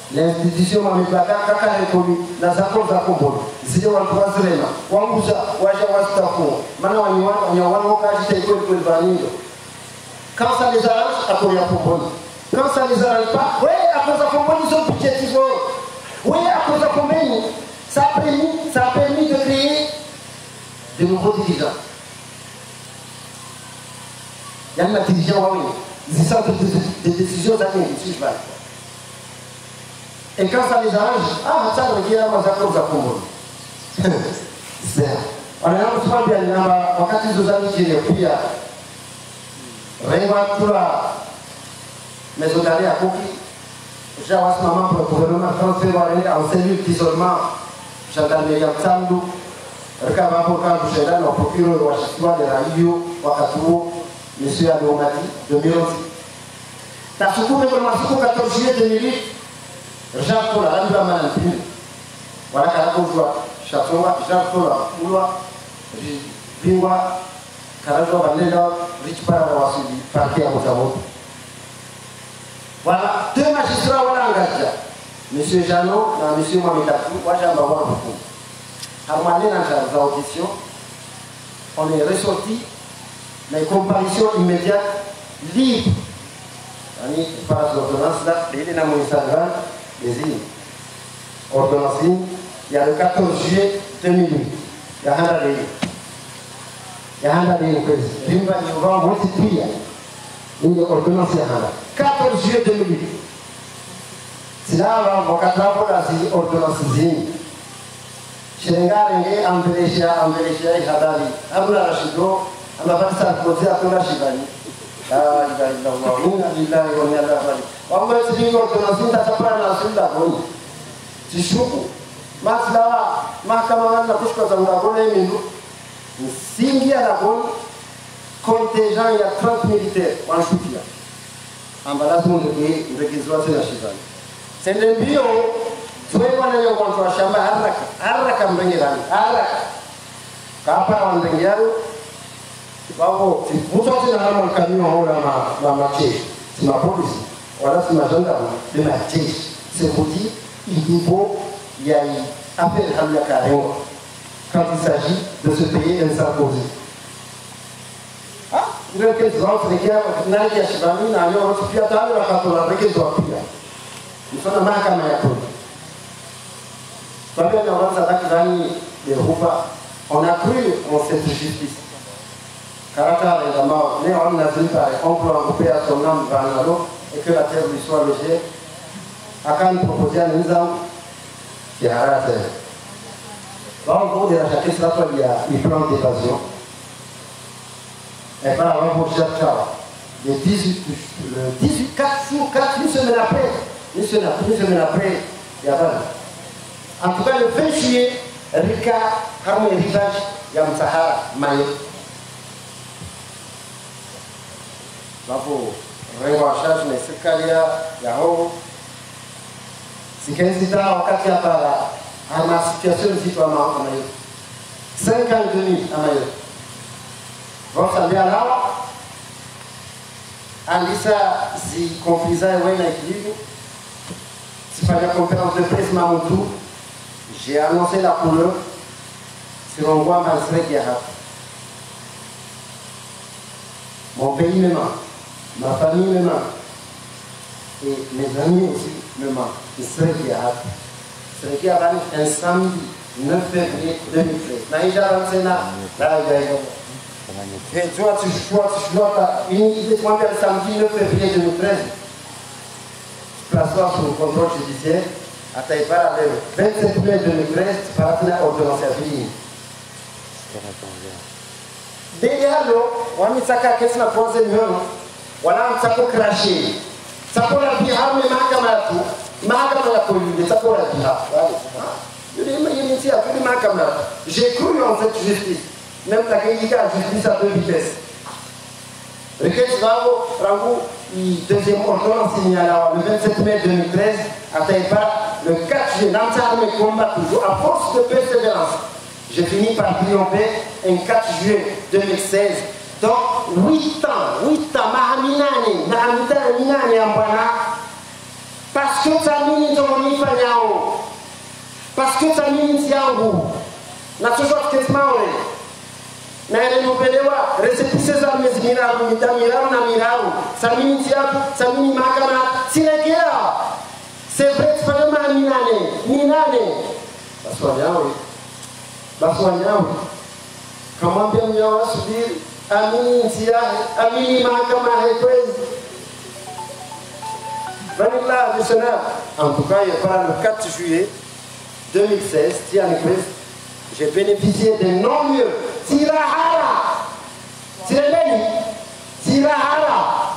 l'institution mamibaka kaka rekomi na zako za kombolo zile walikuwazirema wanguza waja wastafo mana wanywa wanywa wakaji teko kwa vanido quand ça les arrange à quoi ya kombolo quand ça les arrange pas ouais à cause de kombolo ils ont budget ils ont ouais à cause de kombolo ça a permis ça a permis de créer de nouveaux dirigeants il y a un dirigeant oui ils sont des décisions d'aller ici je vais. Et quand ça les arrange, ah, ça requiert un massacre de Congo. C'est. On a un peu bien, on a quatre ans qui est puis à Réva Toula, mais on allait à Koki. J'ai un maman pour le gouvernement français en cellule d'isolement, gendarmerie en Sandou, Rekaba pour quand vous êtes là, le procureur de Washington, de Rayo, Wakatouo, M. Adomati, de Mirosi. T'as soukou, mais comme on a quatorze juillet deux mille huit, Jacques Tola, la Liba Manantine, voilà qu'à la Bourgeois, Chatonga, Jacques Tola, Oula, Bingwa, Karajo, Valela, Rich Parawasubi, parti à Mozambique. Voilà, deux magistrats voilà engagés. M. Jeannot et M. Mamitatou, Wajamba Wabukou. À Mané dans la audition, on est ressorti, les comparutions immédiates, libres. Par l'ordonnance là, il est dans mon Instagram. Ordonnance, il y a le quatorze juillet deux mille huit. Il y a un an de il y a un an de il y a un an il y a ordonnance quatorze juillet deux mille huit. C'est là on va travailler la ordonnance. Chenga renge ambelesha ambelesha hadari. Abula rashido, amabasa kozi atola shibani. La ilaha illallah, inna lillahi wa inna ilaihi raji'un. Wamba sisi ordonnance tatapana na sunda goni. Sishuku. Maslawa mahakama na kushka za ngagone mindu. Msingi ya goni contingent ya trente militaires wanshukia. Ambalazo ndege ndege zote na shibani. Sende mbio tuwe wana yo kwa shamba haraka haraka mbengirani haraka. Kapa wandengero Bravo, vous sortez dans le camion, la marché, c'est ma police, voilà, c'est ma gendarme, le marché. C'est pour dire, il faut, il y a une affaire à la carrière quand il s'agit de se payer un sarkozy. Ah, il y a quelques autres, les gars, il y a des gens qui ont été à table, quand on a réglé le droit. Ils sont dans ma caméra. On a cru en cette justice. Caractère est d'abord né en Nazim par emploi groupé à son âme Vanalo et que la terre lui soit logée. Akan proposé à Nizam qui a raté. Dans le cours de la chaque histoire, il y a une plan d'évasion. Et par avant pour chaque cas, le dix-huit, quatre jours, quatre, une semaine après, une semaine après, une semaine après, il y a pas. En tout cas, le vingt juillet, Rika, Harmon Héritage, Yamsahara, Mayo. Bravo, revanchage, mais ce cas-là, il y a un. Si quelqu'un a wakati hapa ana situation citoyenne à Mayotte. cinquante mille à Mayotte. Bon, ça vient là. Alissa, si confisa et ouais, l'équilibre. Si pas la conférence de presse Mamoudou, j'ai annoncé la couleur sur un roi Malsrek Yahat. Mon pays me manque. Ma famille me manque. Et mes amis aussi me manquent. Il serait qu'il y a serait qu'il y a un samedi neuf février deux mille treize. Naïja Ramsena, là il y a et toi tu choisis, tu choisis, une idée de le samedi neuf février deux mille treize. Tu places toi sous le contrôle judiciaire. À Taïpara, le vingt-sept mai deux mille treize, tu paras une ordonnance à finir. Derrière l'eau, on a mis ça qu'est-ce que la troisième heure. Voilà, ça peut cracher. Ça peut la vie, mais mahakama ya tu, mahakama ya polluer, ça peut la vie. J'ai cru en cette justice, même la justice à deux vitesses. Requête Bravo, Rango, deuxième ordonnance signalée le vingt-sept mai deux mille treize, à Taïpa, le quatre juillet, l'Amsar me combat toujours, à force de persévérance. J'ai fini par triompher un quatre juillet deux mille seize. Donc, huit ans, huit ans, Mahaminani, Mahaminani Ambana, Parce que ça mine tomoni fanyao. Parce que ça mine tiangu. Na toujours quasiment na renopelewa resepise za mezimiraru mitamiraru na miraru. Ça mine tiagu, ça mine makana. Sinegea. C'est vrai que fanyama minane, minane. Baswanyawe. Baswanyawe. Kamwambia mnyao asubiri. Amini ntiahe, amini mahakama haikwezi. Vanilla Missionnaire. En tout cas, il parle le quatre juillet deux mille seize, j'ai bénéficié de non-lieu. Tirahara. Tireleni. Tirahara.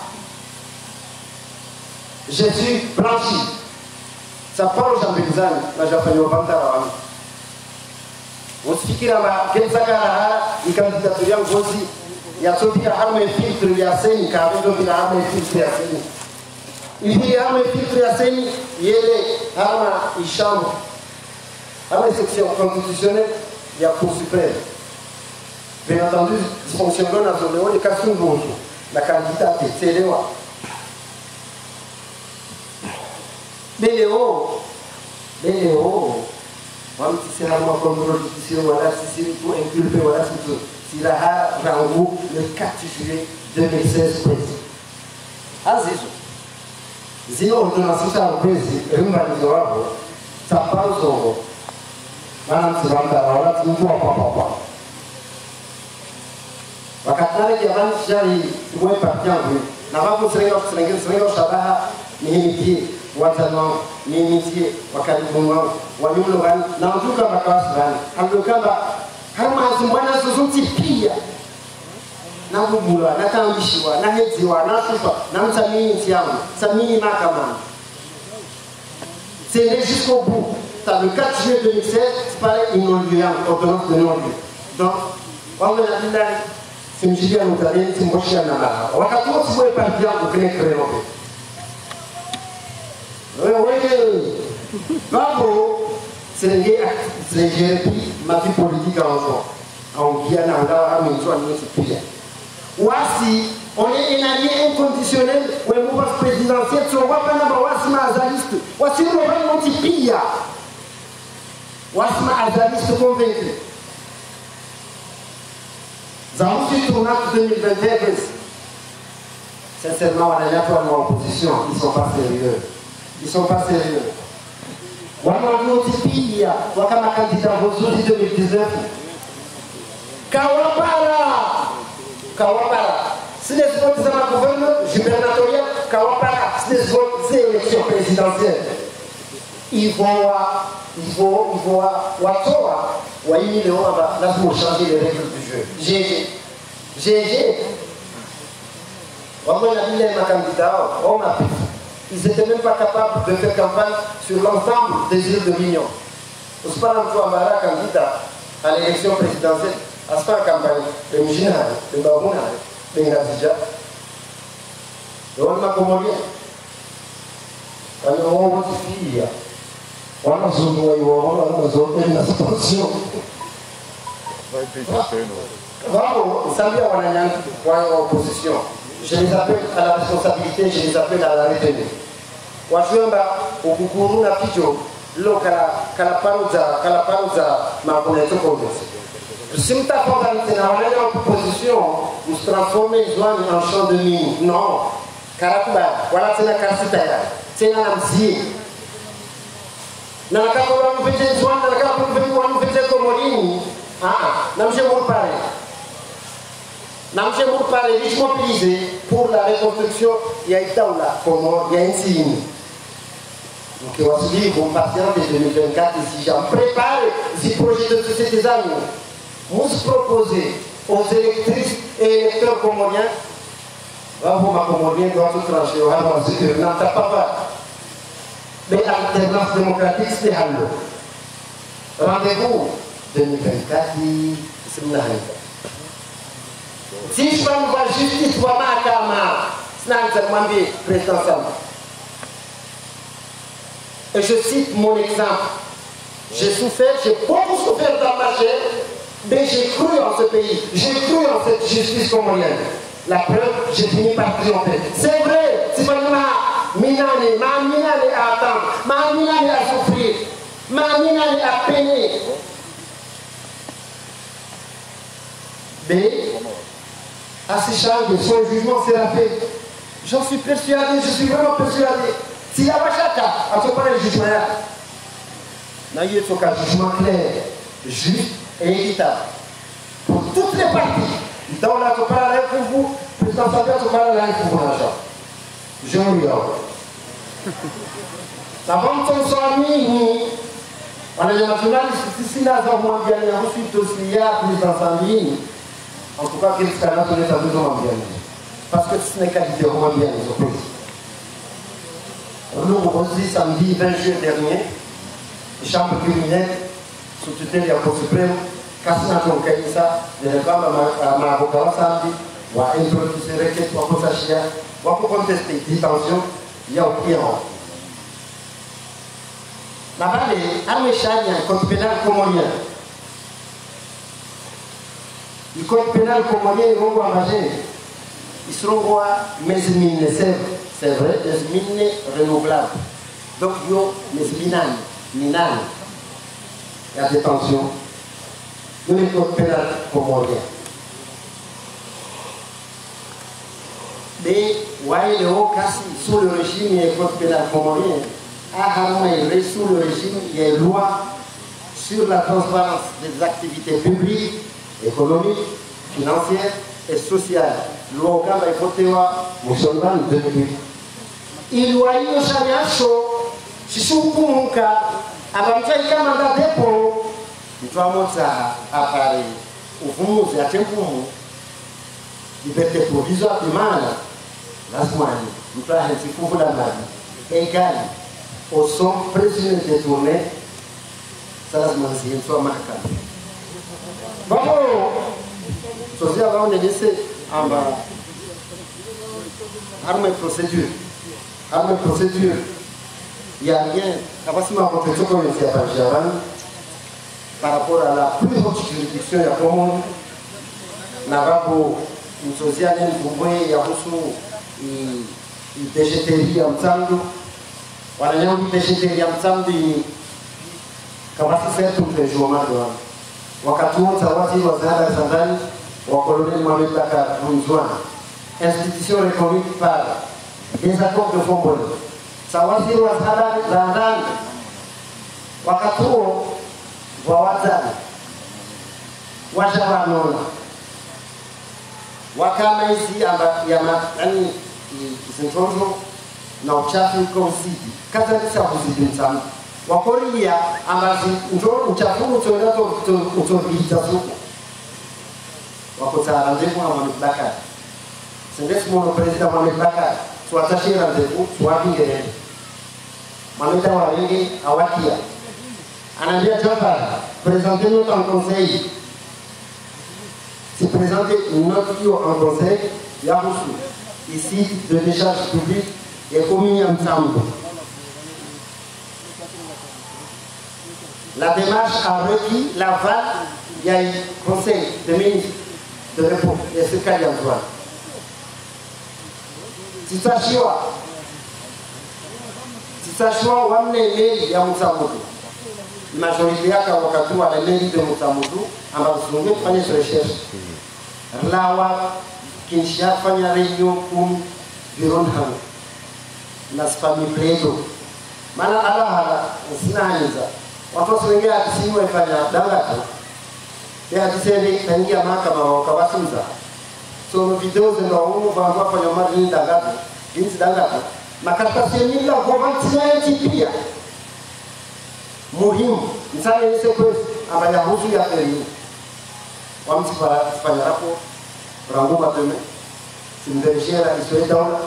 Je suis blanchi. Ça parle aux Jambézan, la Japonais au Bantara. On se dit qu'il y a un Genzagara, il y a un candidature en Gosi. Il y a un arme filtre, il y a un filtre, il y a un filtre, il y a un filtre. Il y a un filtre, il y a un filtre, il y a un filtre. À la section constitutionnelle, il y a Cour suprême. Bien entendu, dysfonctionnement national de Kassoum Bonjour. La candidate, c'est Léo. Mais Léo, mais Léo, même si c'est un contrôle judiciaire, voilà, si c'est pour inculper, voilà, c'est tout. Si la A Rangou, le quatre juillet deux mille seize, président. Ah, c'est ça. Si on donne un soutien au président, ça passe au. Madame Sibanda, voilà, tu vois, papa. Wakatare kiaman shari, tu vois, parti en vue. N'a pas pour Sénégal, Sénégal, Sénégal, Shabaha, Nihimiti, Watanon, Nihimiti, Wakalibungan, Wanyulugan, Nantuka Bakasban, Alukaba, Harman Zimbana Suzuki Pia. Nabubula, Nakambishwa, Nahetiwa, Natufa, Namsami Tiam, Sami Makaman. C'est jusqu'au bout. Le quatre juillet deux mille seize, c'est pareil, ils n'ont lieu, ordonnance de non-lieu. Donc, on a dit là, c'est une giga notarienne, c'est une moche à Namara. On va quand on se voit pas bien, vous connaissez très longtemps. Oui, oui, bravo, c'est les G R P, ma vie politique en genre. En Guyane, en Guyane, en Guyane, c'est pire. Voici, on est un allié inconditionnel, ou un mouvement présidentiel, si on voit pas d'abord, voici ma azaliste, voici le roi Montipilla. Wasma Azaliste convaincu. Zamoussi tournant deux mille vingt et un, sincèrement, on a pas en opposition, ils ne sont pas sérieux. Ils ne sont pas sérieux. Wamano Tipia, Wakama candidat Rosoli deux mille dix-neuf. Kawapara Kawapara. Si les votes de ma gouverneur, gubernatorial, Kawapara, si les votes, c'est l'élection présidentielle. Il faut, il faut, il faut, Watoa, Waïmi Léon, là pour changer les règles du jeu. G G. G G. On m'a dit, ma candidat, on m'a pris. Ils n'étaient même pas capables de faire campagne sur l'ensemble des îles de l'Union. Ousmane Touambara, candidat à l'élection présidentielle, à ce pas campagne, de Mujina, de Babouna, de Ngazija. Et on m'a commandé. On m'a dit, on a besoin de l'expansion. Bravo, Sambia Wananyan, opposition. Je les appelle à la responsabilité, je les appelle à la retenue. Wajuamba, au Kukuru, na Pijo, l'eau Kalaparuza, Kalaparuza, ma connaître Congrès. Si nous avons en opposition, nous se transformer en champ de mine. Non. Karakuba, voilà, c'est la Karsitaya, c'est la Namsi. Naka kwa mfete zwan naka kwa mfete kwa mfete komolini ah namje murpare namje murpare ich mobilisé pour la reconstruction ya itaula como ya insini donc on se dit qu'on patient de deux mille vingt-quatre ici j'en prépare ce projet de société amis nous proposer aux électrices et électeurs comoriens bravo ma comorien doit se trancher au havre de n'en tape pas. Mais l'alternance démocratique, c'est Hallo. Rendez-vous deux mille vingt-quatre, c'est une si je vais voir justice, je vais c'est un président Sam. Et je cite mon exemple. J'ai souffert, j'ai beaucoup souffert dans ma chair, mais j'ai cru en ce pays, j'ai cru en cette justice comorienne. La preuve, j'ai fini par triompher. C'est vrai, c'est pas une minane, ma minane à attendre, ma minane à souffrir, ma minane à peiner. Mais, à ces charges, son jugement sera fait. J'en suis persuadé, je suis vraiment persuadé. Si la Wachata, à ce point le jugement là, il faut qu'un jugement clair, juste et équitable. Pour toutes les parties. Dans la parallèle pour vous, président Sabia, la parallèle pour vous, l'argent. Je vous dis. La vente de son ami, on a dit national, si la zone mondiale, il y a ensuite aussi, il y a président Sabine. En tout cas, qu'il sera là, on est à deux ans mondial. Parce que ce n'est qu'à l'idée mondiale, les opposés. Nous, aussi, samedi vingt juillet dernier, les chambres criminelles, sous tutelle de la Cour suprême, Kassina Tonkaïsa, les réclames à ma avocat samedi, ou à introduire ces requêtes pour Kossachia, ou pour contester détention, il y a au pire. Là-bas, les armées chades, il y a un code pénal comorien. Le code pénal comorien, ils vont engager. Ils seront mes mines, c'est vrai, des mines renouvelables. Donc, il y a les mines, minales. Il y a des tensions. Il y a le code pénal comorien. Mais, voyez, le haut casse sous le régime, il y a le code pénal comorien. À Haramé, sous le régime, il y a une loi sur la transparence des activités publiques, économiques, financières et sociales. Loi au Kamba et Kotewa, Moussolman deux mille huit. Il y a eu un chariacho, si sous Kumuka, avant de faire un mandat dépôt, il doit monter à Paris, au Fumou, c'est à Tempou, liberté provisoire du mal, la semaine, il doit être un coup de la main, égal au son présumé détourné, ça la semaine, c'est une fois marquable. Bon, Sosia va on est laissé en bas. Arme procédure. Arme procédure. Il n'y a rien. La voici ma protection comme il y a par rapport à la plus haute juridiction, il y a comment n'a pas pour une sociale, il y a aussi une déchetterie ensemble. Voilà, il y a une déchetterie ensemble. Comment ça fait tout le jour maintenant? Wakati wote waziri wa Zahara Sandani wa colonel Mohamed Bakar Mounzouane, institution reconnue par des accords de Fombole. Waziri wa Zahara Sandani wakati huo wa wazali wajawanona wakama hizi ya matani isintonzo na uchafu konsidi kadhalika kuzidi msamu wakorilia ambazi ndio uchafu utoleta utobita suku wakotara ndefu na Mohamed Bakar sendesi mono president Mohamed Bakar tuatashira ndefu tuwapingere Mohamed wa wengi awakia anaambia Jafar présentez-nous en conseil si présenter notre bio en conseil ya reçu ici de décharge publique et commis ensemble. La démarche a requis l'aval, il y a eu conseil de ministre de réponse et ce cas d'Antoine. Si ça choix, si ça choix, on a mail ya Moussamoudou. La majorité a wakati wa la mail de Moussamoudou, on va se faire une recherche. Lawa Kinshia fanya réunion pour Vironham. Nas famille Pledo. Mana ala hala, sinaniza. Watu wengi akisimu ifanya dangatu ya akisema tangia mahakama wakawasuza so video zeno umu kwa fanya mali dangatu jinsi dangatu makaratasi nyingi la kuvantia yetu pia muhimu msana yese kwa abaya husu ya feri wamsifara fanya rapo ranguma teme simderishera iswe daula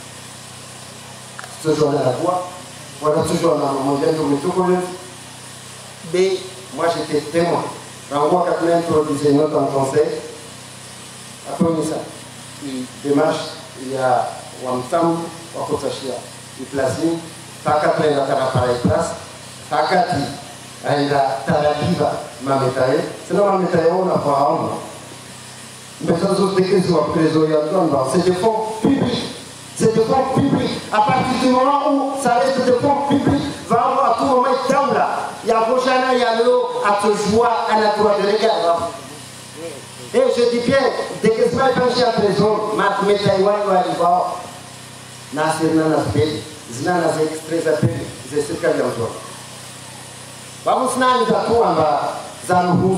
sio na kwa wala sio na mmoja ndio mtuko. Mais moi j'étais témoin. Quand on a introduit notre en conseil, après ça, il démarche, il y a un femme, on peut s'acheter, il place, pas qu'à prendre la appareil place, pas qu'à dire, il a tarabiva, ma métaille, sinon ma métaille, on n'a pas un. Mais ça, c'est des questions à présenter, c'est des fonds publics. C'est des fonds publics. À partir du moment où ça reste des fonds publics, va avoir à tout moment dans là. Il y a Bochana, il y a l'eau, à te jouer à la droite de l'égard. Et je dis bien, dès que je vais pencher à trésor, ma Taïwan va aller voir. Nasir Nanasbel, Znana Zextrez appel, c'est ce qu'il y a encore. Vamos na Nidatu amba Zanhus.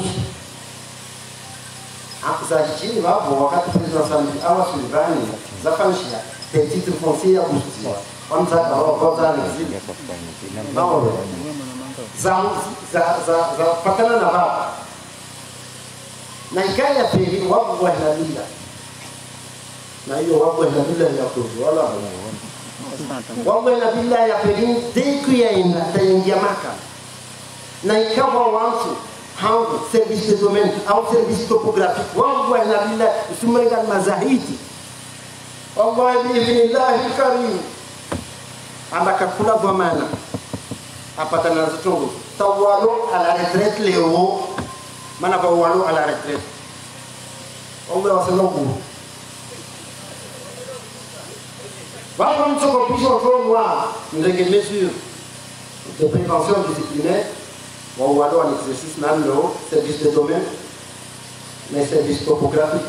Za chini wapo wakati president Sambi awa Sulivani za fanshia te titre foncier ya Busti. Vamos a kawa kwa za exil. Naona. Za za za za patana na baba. Na ikaya pili wapo wa Nabila. Na hiyo wapo wa Nabila ya kuzu wala wapo wa Nabila ya pili deku ya ina taingia maka. Na ikawa wansu hangu service de domaine au service topographique wangu wa nabila sumrenga mazahiti Allah bi'idhnillahi karim ambaka kula dhamana apata na zitongo tawalo à la retraite leo mana ba walo à la retraite Allah wasallahu va nous sommes plus encore moi des mesures de prévention disciplinaire. On va avoir un exercice même le service de domaine, mais service topographique.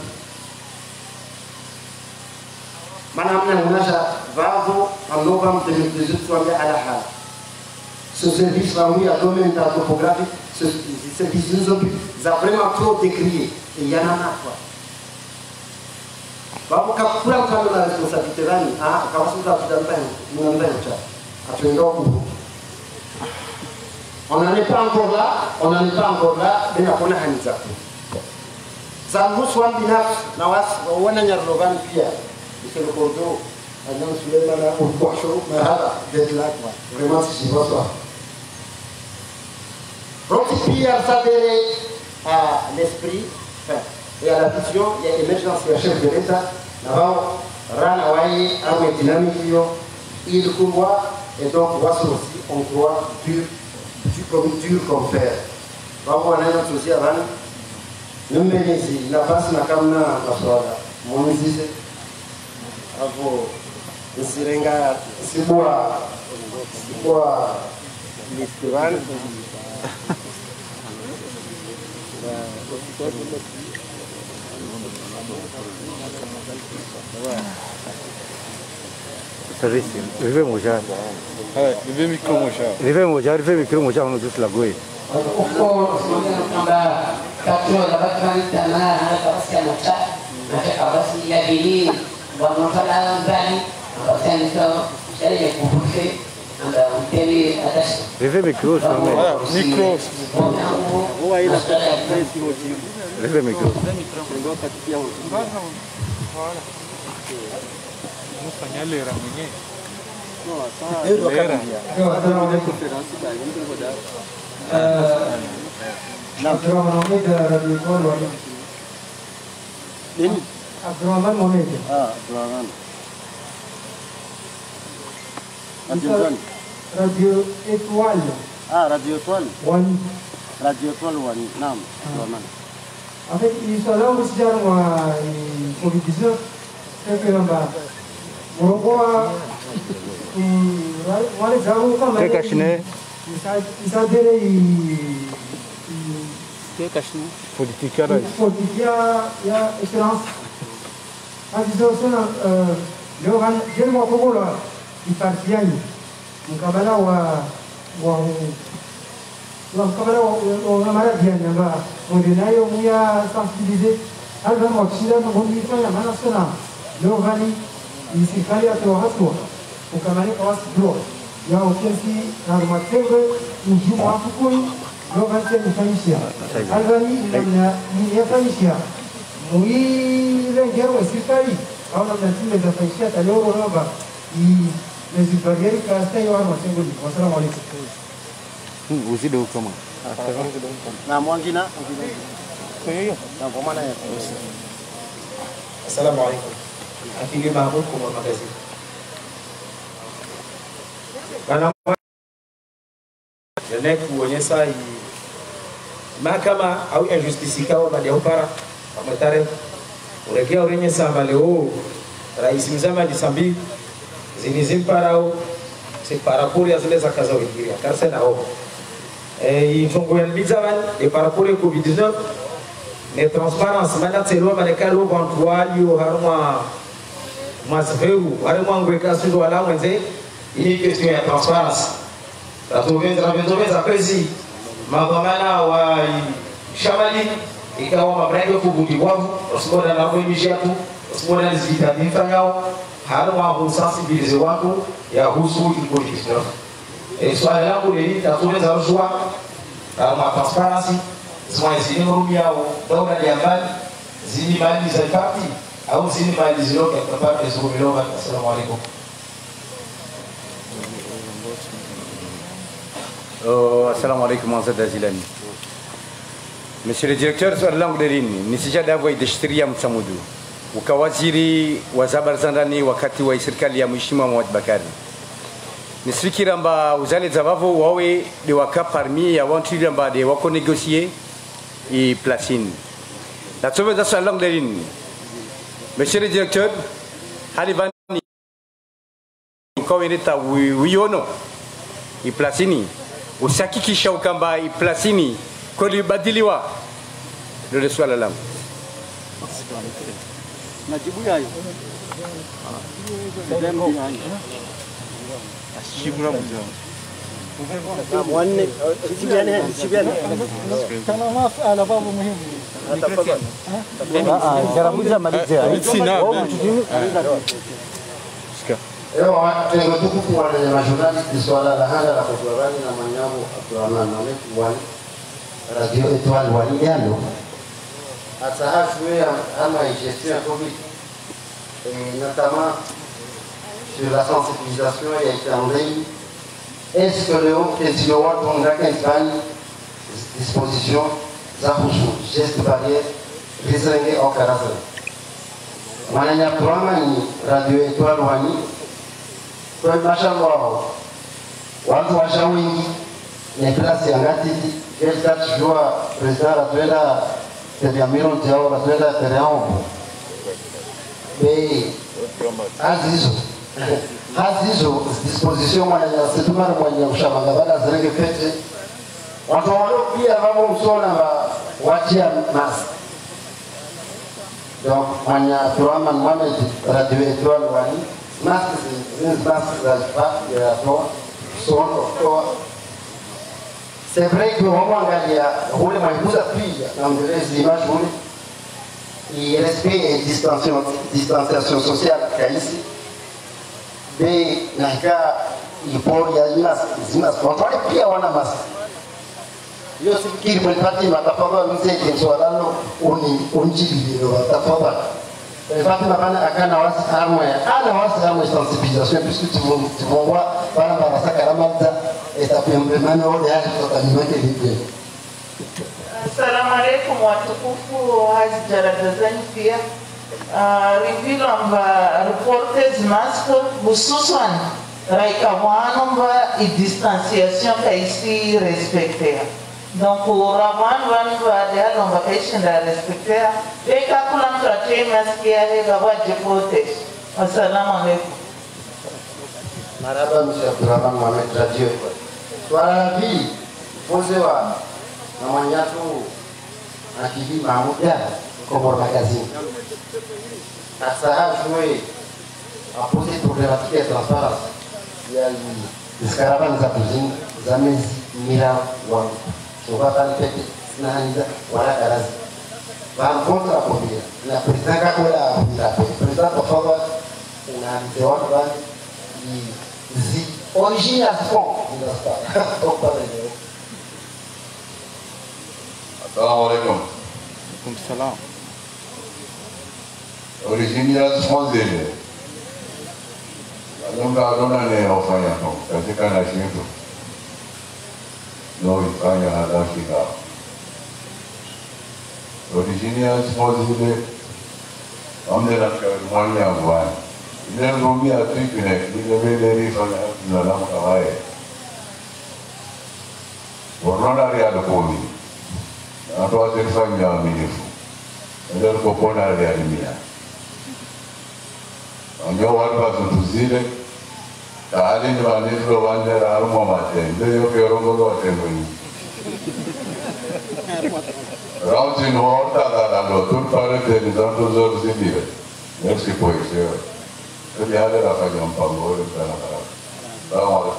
Madame Naounaja va en novembre deux mille dix-huit à la Halle. Ce service va oui à domaine topographique, ce service nous a vraiment trop décrié. Et il y en a marre quoi. Vamos capturer la responsabilité là, ah, quand on va se faire, nous n'en avons pas. On n'en est pas encore là, on n'en est pas encore là, mais on a un exemple. Zangu Swan Binaf, Nawas, on a un Yarlovan Pia, c'est le cordeau, un homme sur le malin, au poisson, mais là, d'être là, vraiment, si je vois ça. Roti Pia s'adhérer à l'esprit et à la vision, il y a l'émergence du chef de l'État, là-bas, Ranawai, Amé Dynamique, il croit, et donc, voici aussi, on croit dur. Comme dur comme fer. Vamos a nena tusia van. Numbenizi na basi na kamna maswala. Monizise. Hapo isirenga sibua sibua listivan. Serviço, vivemos já. É, vivemos como já. Vivemos já, vivemos como já no dos lagoas. Uko semuanya tambah katro dapat kan tanah dapat sekian macam macam apa sih ya ini bangun salam bani apa sih itu saya yang kumpulkan anda unteli atas. Vivemos cruz também. Ah, micro. Ou aí da frente motivo. Vivemos cruz. Chegou a capião. Não panhaleira, ninguém. Abdurrahman Mohamed. Ah, Abdurrahman. Radio Étoile. Ah, Radio Étoile. One. Radio Étoile One. Naam, Abdurrahman. En fait, il soit là aussi dans la covid dix-neuf. C'est que là-bas. Pourquoi wale zangu kama Keka shine isadere Keka shine politika rais. politika ya excellence azizo sana leo kan jema kokola ipartiani mkabala wa wa wa mkabala wa wa mara dia namba modinayo muya sensibiliser alba mochila no bondi fanya mana sana leo kan isikali atoa hatua ukamalika wasi bro ya ofisi na rumatembe ujumu hapo koi lokati nifanyishia algani na nifanyishia muile ngero serikali au na mtime za fanyishia taloro roba i mezibageri kasta yo hapo tengo ni wasalamu alaykum Usido kama na mwangina kwa hiyo na kwa maana ya Assalamu alaykum akili maamul kwa magazini Kana yanaye kuonyesha mahakama au injustice kao baada ya upara amatare uregea urenye samba leo rais mzama ni sambi zinizimparao separapuri ya zile za kaza wengiria karse na ho eh ifungo ya bizaban e parapuri covid dix-neuf ne transparence mana tselo manekalo vantuali yo harma masveru harma ngweka sudo ala mwenze ini question ya transparence tatuveza venzoveza presi mavamana wa shamali ikawa mabrenge kubuti wavu osimoda na kuimisha tu osimoda nizitani fanyao harma kusensibilize wako ya husu covid dix-neuf e swali langu ni tatuveza rujwa harma transparency sema zini rumia au daula ya mbali zini mali za parti au zini mali ziloka kwa parti za kumiloga. Assalamu alaikum. Oh, assalamu alaikum Mwanzada Zilani. Monsieur le directeur, swali langu ni lini? Nisijada hapo idashtiria Msamudu. Ukawaziri wa zabar zandani wakati wa serikali ya Mheshimiwa Mwad Bakari. Nisfikiri amba uzale zabavo wawe de waka parmi ya wantu amba de wako négocier et platine. La sauveuse de sa langue de ligne. Monsieur le directeur, Halivani, quand il est à oui ou non, et platini, ou saki qui chaukamba et platini, quand il badiliwa, le reçoit la langue. مؤنث سيبيانه سيبيانه كان ما على باب مهم تفضل اه جربوا ماليزيا Leo tengo tukufu wale majournaliste swala la hala la kujuana na manyamu Abdurrahman na wetu wani radio Etoile wani yalo atahashwe ama gestion ya Covid et notamment sur la sensibilisation et l'étendue. Est-ce que le haut président a une disposition d'approche, geste barrière, réservé au caractère? Mananya Pramani, Radio Étoile Wani, kwa mashallah, watu washauri ni klasi ya ngati, kila tujua president atuenda tebia milioni tao atuenda tereombo. Bei azizo hazizo disposition mwana ya setumara mwana ya ushamanga bala zirege pete watu walo pia wamo msona wa wachia mask. Donc mwana Abdurrahman Mohamed Radio Étoile Wani mask zin mask za jpa ya to son to. C'est vrai que vraiment angalia ule maibuza pia na mbelezi image ule et respect et distanciation distanciation sociale kaisi be naika ipo ya zimas zimas watu pia wana mas yo sifikiri mlipati matafadhali mzee swalalo uni unjibili wa tafadhali Fatima bana akana wasi armo ya ana wasi armo sensibilisation puisque tu vont tu vont voir bana bana saka ramada et ça peut vraiment ole hali totalement libre. Assalamu alaikum watukufu hazijaradazani pia review amba reporters masque hususan raika wanamba i distanciation kaisi respecter. Donc rawan wan va lomba kaisi nda respecter eka kula mtrate masque ya gawa jepote. Assalamu alaikum. Marhaba Monsieur Abdurrahman Mohamed Radio. Swala hili posewa na manyatu akili Mahmuda Komor Magazine. Asahab joué à poser problématique et transparence. Il y a des caravanes à cuisine, des amis, mira, ou on va pas le faire, Nahanda, voilà, Karazi. Va en contre la première. La présidente Kakola, la présidente de Fava, on a un théâtre, qui dit origine à fond, il n'a pas. Assalamu alaikum. Comme salam. Originaire française. Alonga alona ne ofanya no. Katika na shinto. No ifanya hada shika. Originaire française. Amne la mwanya bwana. Ile ngombe atipine, ile vile rifanya na lamu kawae. Warona ria dokoni. Ato aterifanya aminifu. Ndio kupona ria limia. Ndio watu wazunguzile Kali ni wani slo wani raru mamate. Ndio kero ngolo watendoni. Rauti no ota da da lo tur pare de ni zanto zor zidire. Merci pour isso. Ele hada da fazer um pamor para na cara. Vamos.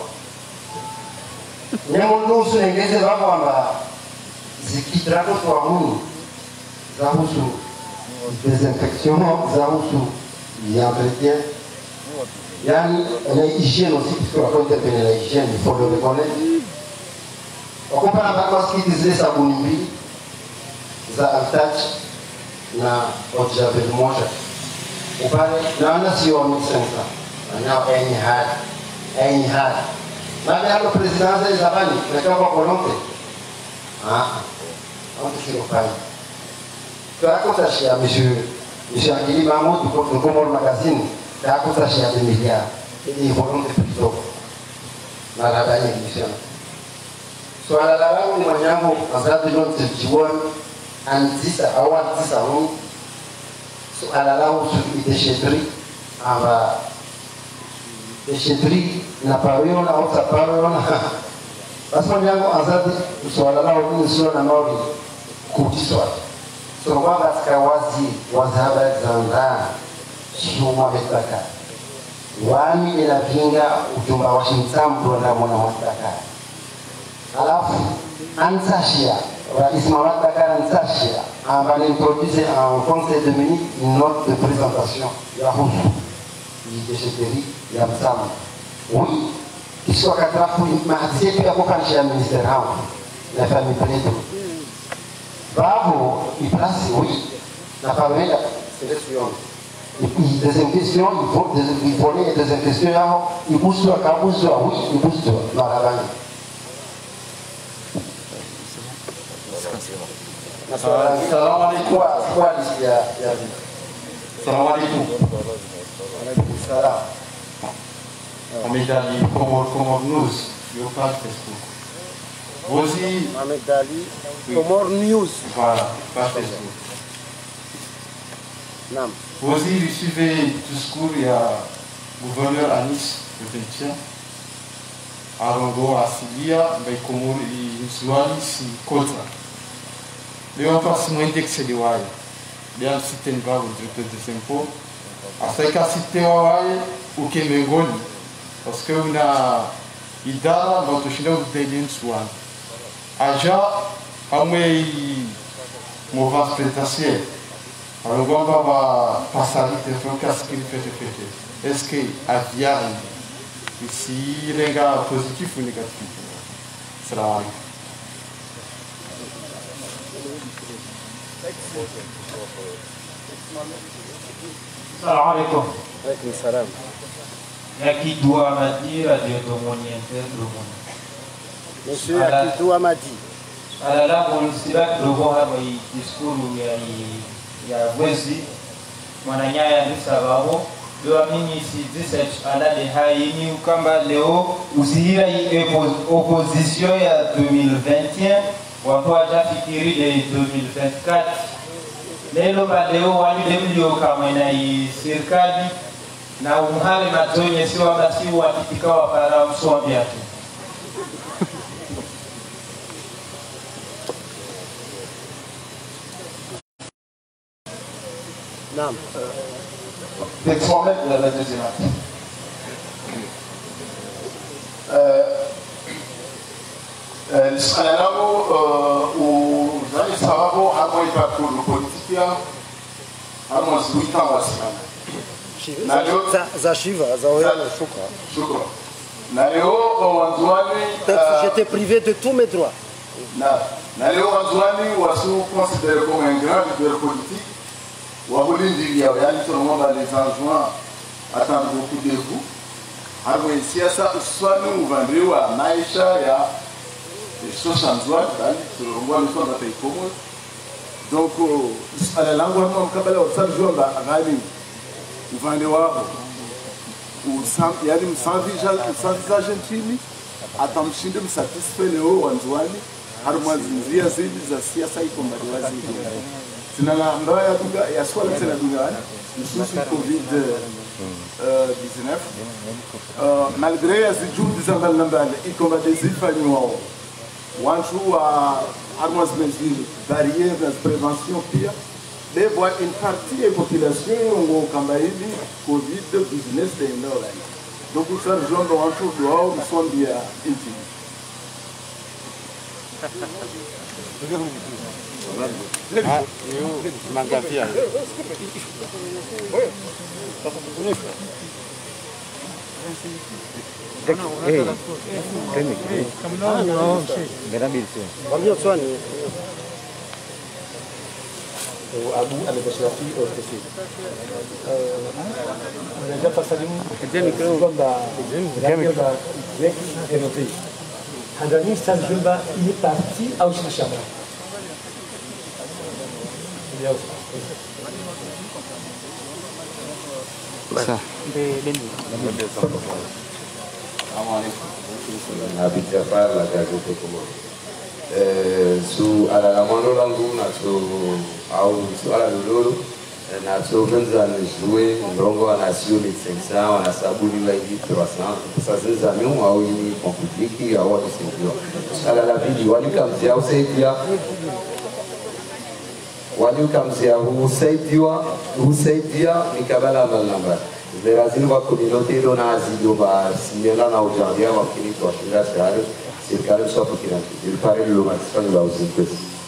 Nemo nusu ngeze vavamba zikidrako kwa huu zahusu désinfection zahusu entretien yani la hygiène aussi puisque on peut intervenir la hygiène il faut le reconnaître on compare avec ce qui disait sabuni mbili za altach na ojavel moja upale naona sio mia tano na enyi hadi enyi hadi baada ya presidence ya zamani na kwa Kolombe ah on te kilo fai tuakotashia monsieur monsieur Akili Mahmoud du Comore Magazine tuakotashia de milliards ili Kolombe plutôt na radani mission swala la wangu ni mwanyangu azadi lote jiwan anzisa au anzisa hu swala la usu ideshetri aba deshetri na pariona au sapariona basi mwanyangu azadi swala la ni sio na nori kutiswa so kwamba katika wazi wazaba zanda shuma betaka wami ila pinga ujumba wa shimsambu na mwana wataka alafu ansashia rais Mawataka ansashia va introduire en conseil de ministre une note de présentation ya husu déchetterie ya msamu oui kiswa katrafu mahadisi pia kwa kanisha ministère hao la famille Pedro bravo il place oui la famille c'est le suivant et puis deuxième question il faut il faut les deuxième question yao ibusu akabusu oui ibusu na rabani Assalamu alaikum. Quoi ici ya ya Assalamu alaikum. Alaikum salam. Ahmed Ali, Comore Comore News, your page Facebook. Voici Ahmed Ali, Comore News. Voilà, page Facebook. Nam. Voici il suivait le discours il y a gouverneur à Nice le vingt-et-un. À Rongo, à Silia, ben Comore et Nsuali si Kotra. Leo passe moins indexé de Wai. Bien cité une vague au directeur des impôts. À ce cas, cité Wai ou Kemengoni. Parce que on a Ida, notre chinois de Swan. Aja, Amé, mauvaise présentation. Alors, on va passer à l'intérieur. Qu'est-ce qu'il fait de fait? Est-ce qu'il y a bien ici, les gars positifs ou négatifs? Salam alaikum. Salam alaikum. Alaikum salam. Yakidou Amadi, radio domoniente, domoni. Monsieur Yakidou Amadi. Alala bon sibak dogo habai discours ya ya Voici. Mwananyaya ni sababu leo mimi si research ala de haini ukamba leo usihira hii opposition ya deux mille vingt et un watu wajafikiri de deux mille vingt-quatre. Lelo leo walio kama ina serikali na umhali matonye sio basi wakitika wa para mswambia tu. Naam. L'exemple de la deuxième acte. Euh, Salanamo ou Zali Sarabo a moi pas pour le politique a moi huit ans wasimana. Za za Shiva, za Oyana Shukra. Shukra. Na leo wanzwani j'étais privé de tous mes droits. Na na leo wanzwani wasu considéré comme un grand leader politique. Wabulindi yao yani tunaomba les adjoints attendent beaucoup de vous. Hapo siasa uswani uvandriwa maisha ya sosanzwa bali tunaomba msonga taikomo. Donc ala langu hapo mkabala wa sanjomba ngani uvande wao usam yani msanvisha msanvisha nchini atamshinde msatisfait leo wanzwani harumazizia zidi za siasa iko mbali wazi. Sinanga ndoa ya dunga ya swala tena dunga nususi covid dix-neuf. Malgré as estudos desenvolvendo e como desenvolvimento, o anjo a armas mesmo varia nas prevenção pia, deve em parte da população o cambaíli Covid dix-neuf tem não lá. Donc o sargento do anjo do ao som dia intimo. Ah, eu Mangavia. Eh, kami. Ah, no, Garabil sih. Kami tuan. Abu al-Bashrafi al-Kafir. Najat Salim Akademi kau. Akademi kau. Akademi. هذا نيسان جنبا يبارتي أو شو شامل. صح. Nabi Jafar la gazete como su ala la mano langu na su au su ala lulu na su venza ni jouer ndongo na sio ni cinq cents na sabuni la hivi trois cents sasa zinza miu au ni komputiki au ni sio ala la video wali kamzia usaidia wali kamzia usaidia usaidia nikabala malamba Lazima kwa communauté dona azilo ba signala na aujourd'hui wa kili kwa kila shahari serikali sio fikira il pare lo mazifanya la uzimpe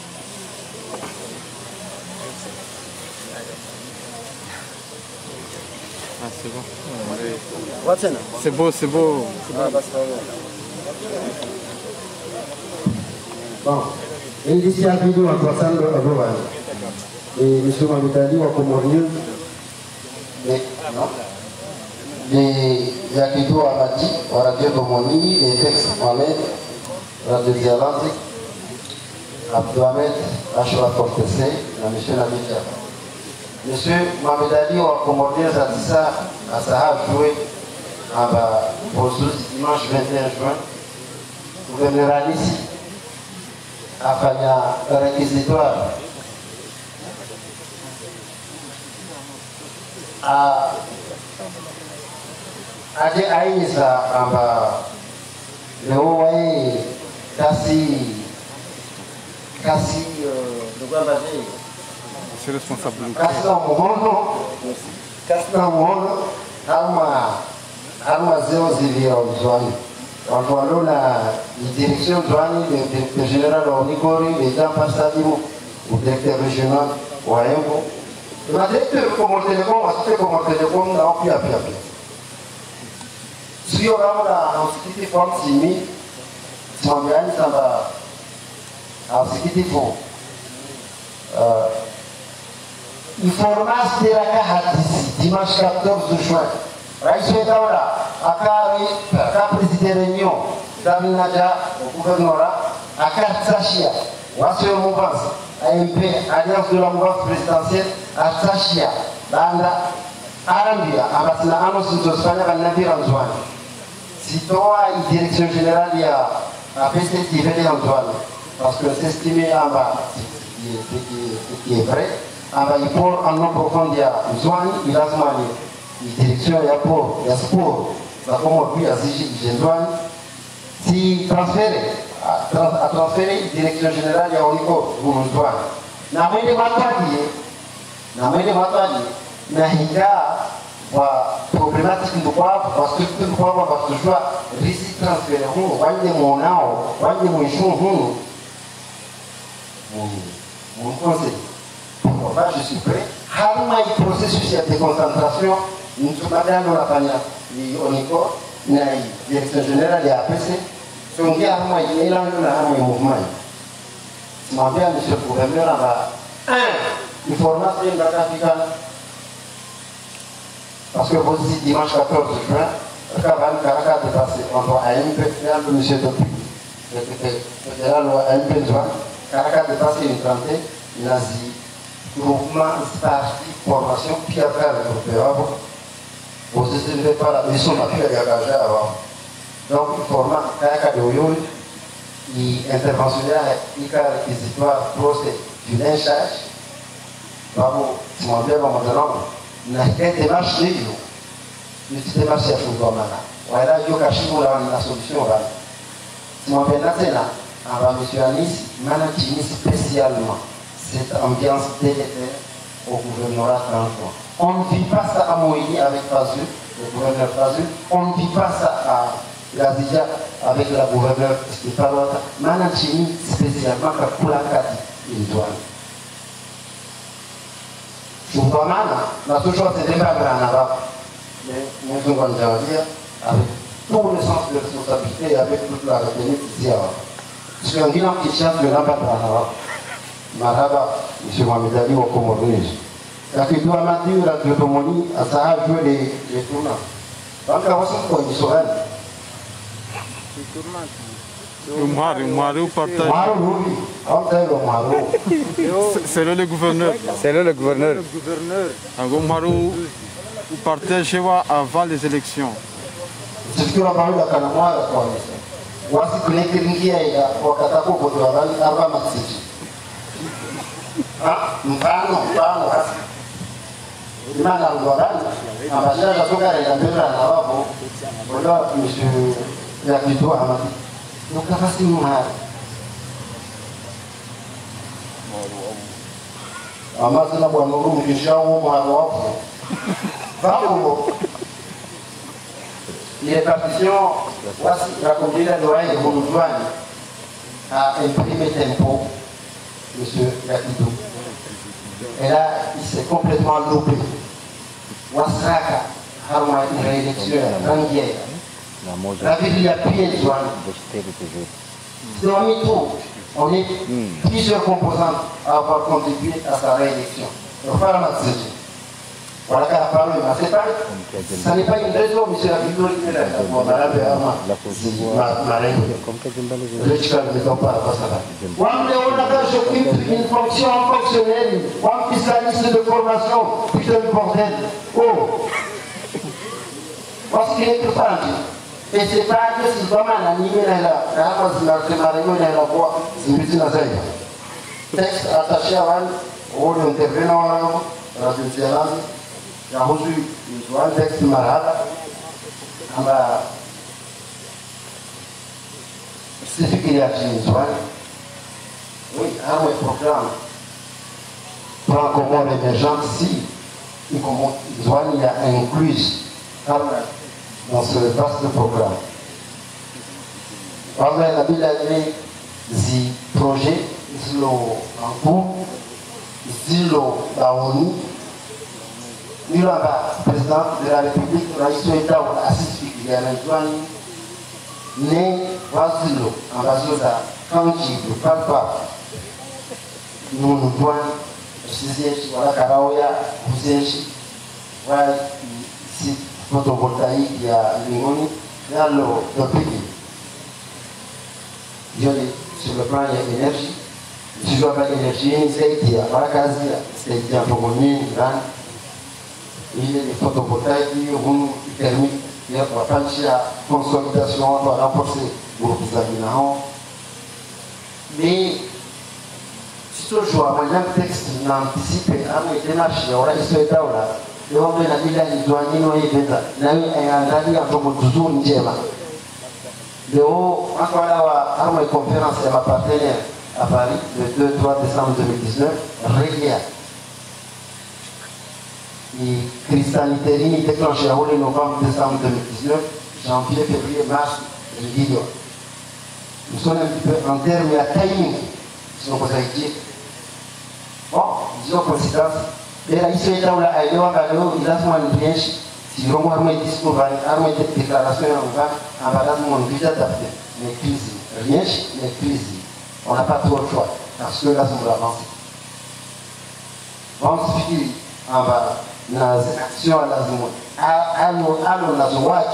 Ah c'est bon. C'est beau, c'est beau. Bon, initiative wa pasando agoba. Et monsieur Mamitali wa Comorieux mais non les Yakido Amadi, Radio Domoni, et Tex Mohamed, Radio Dialantique, Abdouhamed, Ashra Cortese, et M. Nabidia. Monsieur Mohamed Ali, on a commandé Zadissa à Sahab joué pour ce dimanche vingt et un juin. Gouverneur ici, à Fania, réquisitoire. À Ade Aïsa amba leo wai kasi kasi ndugu C'est responsable. kasi na muhono kasi na muhono ama ama zero zivia uzwani watu walona direction douane de général Onikori les gens passent au directeur régional wa Embo le directeur comme télécom a comme télécom na opia pia pia sio kama msikiti kwa msimi tuambiani kwamba msikiti kwa informasi ya kahadisi dimanche quatorze juin rais wa dawla akari ka president réunion daminaja gouverneur akatsashia wasio mouvance A M P alliance de la mouvance présidentielle atsashia banda arambia abatina annonce de Espagne à navire Antoine sitoa la direction générale il y a à P C T V Antoine parce que c'est estimé en bas ce qui est vrai en bas il faut en nom profond il y a Antoine il a demandé la direction il y a pour il y a sport ça comme lui a dit Antoine si transféré à transférer la direction générale il y a au niveau de Antoine na mwende matadi na mwende matadi na hinga wa problématique ndokwa parce que ndokwa parce que joie risque transfert huu wande monao wande mwisho huu mon conseil pour moi je suis prêt haruma i processus de concentration nous madame la panya ni oniko na direction générale ya A P C songi haruma i elan na haruma i mouvement m'ambia monsieur le gouverneur aba un information d'Afrique. Parce que vous dites dimanche quatorze juin, le caravane Caracas dépassé entre A M P et M. Depuis. Le général A M P juin, Caracas dépassé une trentaine, nazi, groupement, parti, formation, puis après le groupe. Vous ne pas la mission n'a pu engager avant. Donc, le format Caracas de Oyo, l'interventionnel, il y a réquisitoire, procès, du lynchage. Bravo, tu m'en viens maintenant. Na quelle démarche hiyo le système marché à fondre mana. Voilà, il y a la solution. Si on fait la tena, on va monsieur Anis, management spécialement cette ambiance délétère au gouvernorat trente-trois. On ne vit pas ça à Moïli avec Fazul, le gouverneur Fazul. On ne vit pas ça à Gazija avec la gouverneure Stéphanote. Management spécialement pour la carte, il doit. Je vous demande, la toujours c'est déjà grand arabe. Mais nous devons dire avec tout le sens de responsabilité et avec toute la retenue ici. Parce qu'un bilan qui chante le rabat grand arabe. Maraba, M. Mohamed Ali au Comorés. La culture amateur, la culture ça a joué les, les tournants. Donc, on va se faire une soirée. Le Maro, le Maro partage. C'est le gouverneur. C'est le gouverneur. En gros, Maro partage avant les élections. C'est ce que l'on parle de la Canamouara. Voici que les Kéringiens, au Katako, pour le Raval, avant Maxi. Ah, nous parlons, nous parlons. Imana Alvarado, ambassadeur de Toga et la Bébra Navabo, voilà, monsieur Yakito Amadi. Donc, la facile nous a. Amadi na Boanorum, Kishao, Maro. Vamos. Les répartitions, voici la combinaison de l'oreille de Boudouane a imprimé tempo, monsieur Yakito. Et là, il s'est complètement loupé. Wasraka, Harma, une réélection, Rangier. La ville, il y a pied de Joanne. C'est un mytho. On est plusieurs composants à avoir contribué à sa réélection. Donc, pas la voilà qu'à parler, mais c'est pas, ça n'est pas une raison, monsieur la vidéo, qui est là. Bon, bah là, ma reine, le chical ne tombe pas, ça va. On a j'occupe une fonction fonctionnelle, on spécialiste de formation, putain de bordel. Oh! Parce qu'il est tout simple. Et c'est pas que si vraiment on a animé là, là, on a fait ma réunion, là, quoi, c'est une petite nazaire. Texte attaché à Van, on intervenant là, la deuxième j'ai reçu un texte malade. C'est ce qu'il y a dit, oui, un programme plan commun émergent ici, il y a inclus dans ce vaste programme. On a vu des projets, ils sont en cours, ils sont dans l'ONU. Nous avons le président de la République, nous avons assisté à la Joanie, né Vasilo, ambassadeur Kanji, de Palpa. Nous nous devons, voilà, Karaoya, Bouzenchi, voilà, ici, photovoltaïque, il y a Limoni, il y a le pays. Sur le plan, il y a l'énergie. Si je vois l'énergie, il y a Marakazi, c'est un peu moins, il y a des photovoltaïques qui permettent de faire la consolidation, de renforcer le groupe d'habitants. Mais si tu joues à un texte anticipé, à une démarche, il y aura une société là. Et on met la ville à l'Idoanie, nous y venons. Là, il y a un rallye entre toujours une djema. Le haut, encore là, à une conférence, elle m'a partenaire à Paris, le deux trois décembre deux mille dix-neuf, régulière. Et Cristal Terini déclenché à novembre, décembre deux mille dix-neuf, janvier, février, mars, juillet. Nous sommes un petit peu en termes de timing, si on peut dire. Bon, disons coïncidence. Et là, ici, il y a un peu de temps, si on a un discours, on a une déclaration, on va avoir un visa adapté. Mais crise, rien, mais crise. On n'a pas trop le choix, parce que là, on va avancer. Bon, c'est on va dans les actions à la zone. À nous, à nous, la zone, à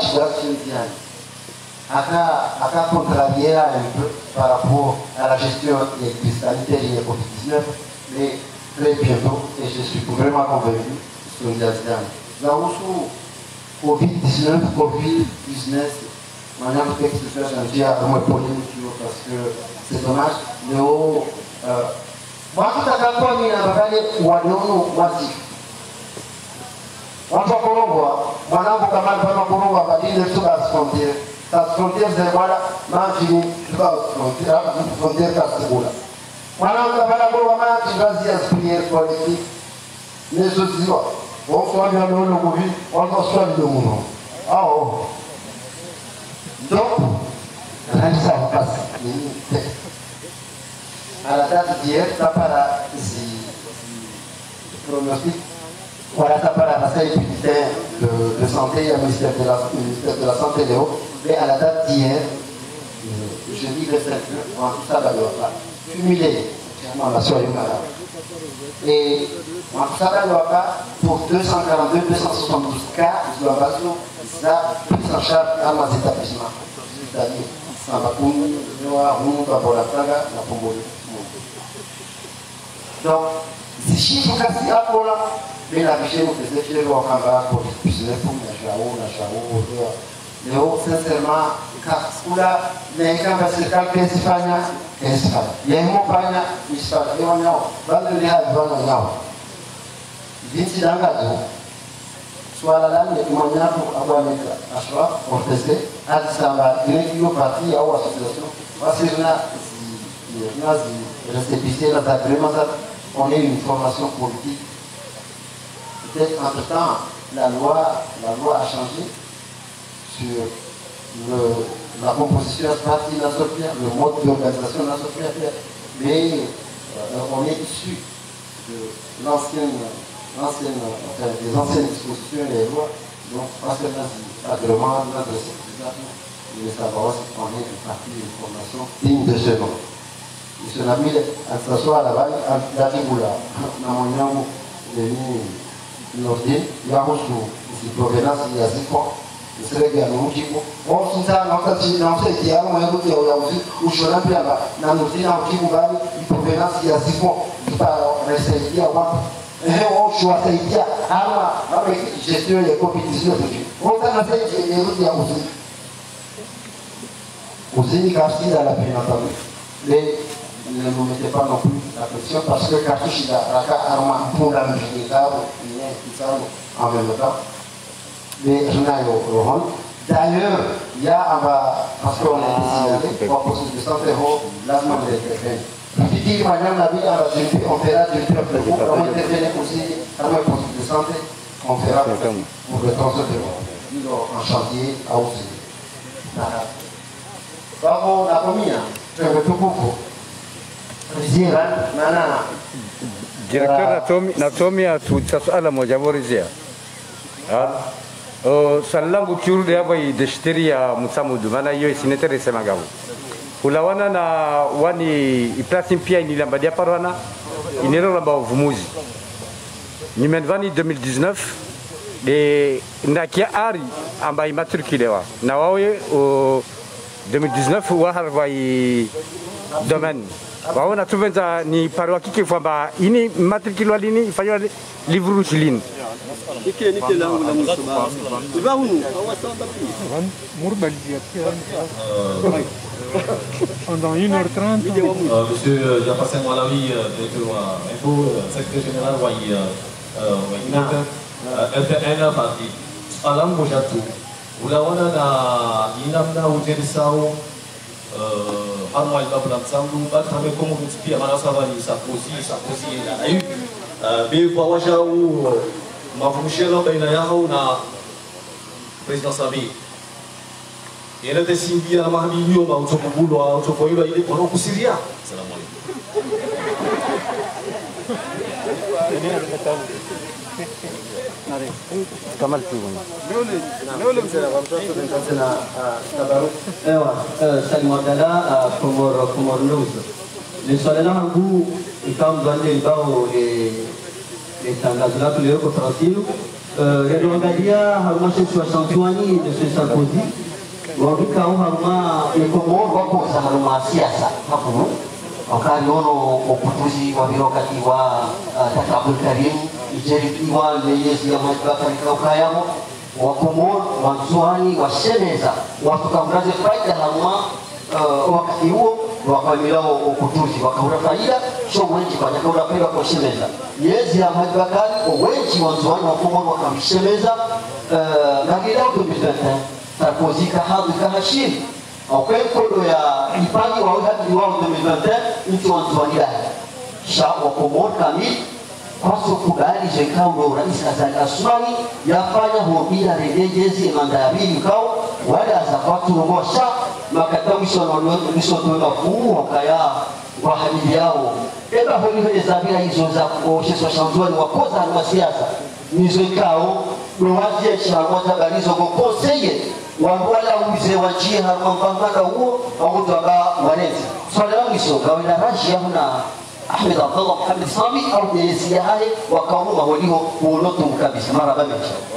à contrarier un peu par rapport à la gestion des crises sanitaires et covid dix-neuf, mais très bientôt, et je suis vraiment convaincu, sur les accidents. Là où covid dix-neuf, covid dix-neuf, maintenant, peut-être que je vais changer à moins polémique parce que c'est dommage. Mais au. Moi, tout à l'heure, il y a un peu de Wanono, Wati. On va voir. mwanangu kama alifanya kuruga badile tu basi frontier ta frontier za bwana maji tuka frontier frontier ta segura mwanangu kama kuruga maji ngazi ya superior quality nezo ziwa wako wale wale kuvi wako swali ndio muno ao donc ranisa passe à la date d'hier tapara si pronostic voilà tapara conseil budgétaire de, de santé au ministère de la ministère de la santé Léo mais à la date d'hier je dis le sept en tout ça va pas cumulé on a soyez malade et en tout ça va pas pour deux cent quarante-deux deux cent soixante-douze cas de la base ça prise en charge à nos établissements c'est-à-dire ça va pour nous nous pour la plaga la pombo donc si chiffre kasi hapo la bila vishauri kuzefia kwa kamba hapo kusilepo na shao na shao leo sincèrement kaskula na kamba serikali pesa fanya pesa fanya yemo fanya isifanye leo nao bado ni hadi bado nao jinsi dangazo swala la ni mwanyapo abameka ashwa ortese hadi samba ile hiyo parti au association basi na nazi récépissé les agréments, on a une formation politique. Peut-être entre-temps, la loi, la loi a changé sur le, la composition partie nationale, le mode d'organisation nationale, mais euh, on est issu de l'ancienne, l'ancienne, enfin, des anciennes dispositions et les lois, donc parce que l'agrément, notre récépissé, il est savoir si on est une partie de formation digne de ce nom. Isunamile ataswa la bali atatibula na mwanyangu ni nordin ya husu si provenance ya zipo iserege ya nujibu wao sasa na wakati na wakati ya mwa yangu ya uzi ushona pia na nordin na ujibu bali provenance ya zipo kwa resaidia watu eh wao shwa saidia ama ama gestion ya competition wao sana saidia ni ya uzi uzi kasi la pénatable les ne nous mettez pas non plus la pression parce que cartouche il a raka arma pour la musique en même temps mais je n'ai pas d'ailleurs il y a parce qu'on a décidé pour poser de cent euros la semaine de l'été puis dire madame la vie on fera du peuple on intervenir aussi à notre poste de santé on fera pour le transfert de en chantier à aussi bravo la commune je veux tout beaucoup Direktur natomi natomi atuta swala moja morizia. Oh salangu kiuru ya bai deshtiri ya msamudu maana hiyo isinetere sema gabu. Ulawana na wani iplasi pia inilambadia parwana inero lamba uvumuzi. Nimenvani deux mille dix-neuf de ndakia ari ambaye matriculewa. Na wawe deux mille dix-neuf wa harbai domaine waona tuvenza ni parwa kike kwamba ini matriculwa lini ifanywa livre lini kike ni kile langu la msaba iba hunu awasamba pia murba liatia pendant une heure trente euh, monsieur Jean-Pascal Malawi directeur info secrétaire général wai euh L T N parti alam bojatu ulawana na inamna ujerisao euh, Armoire de l'ensemble, avec comme on dit, à Manasavani, Sarkozy, Sarkozy, il a eu. Mais Wawaja ou Mavouchelo, il a eu na président Sabi. Il a décidé à Mahmigno, à Autopoulou, à Autopoulou, il est pour nous Syria. Salam Kamal Tugun. Ewa, Salim Abdallah, Komor Komor News. Le soleil hangu ikam dwande ibao le tangazo lako leo kwa taratibu. Yaliangalia halmashauri soixante-huit de ce Sarkozy. Wabika au harma Komor wako za harma siasa hapo. Wakati ono ukutuzi wa birokati wa Tata Abdul Karim ijerikiwa leyezi ya majbaka nikaukayamu wa Komor wanzuani wa Shemeza watukamraze faida hamwa wakati huo wakamilao ukutuzi wakaura faida sio wengi kwa nyakaura faida kwa Shemeza yezi ya majbaka wengi wanzuani wa Komor wakamshemeza ngagida deux mille vingt et un Sarkozy kahadhi kahashim aukweli kodo ya ipaji wa hadi wa deux mille vingt et un mtu anzwania sha wa komor kamili kwa kubali jekao ndo rais Hassan Asmani yafanya hobia rejezi mandabili kao wala za watu ngosha makatamisho na misoto na fumu wakaya wa hadi yao eba holi hodi zabira hizo za kuosheswa shanzoni wakoza na siasa nizo kao waje cha moja balizo gokoseye wambala uze wachie harma mpangana huo au taba wanezi swala langu sio gawina rashi huna Ahmed Abdullah Muhammad Sami au jesia hai wakaunu mawaliho uonoto kabisa mara baada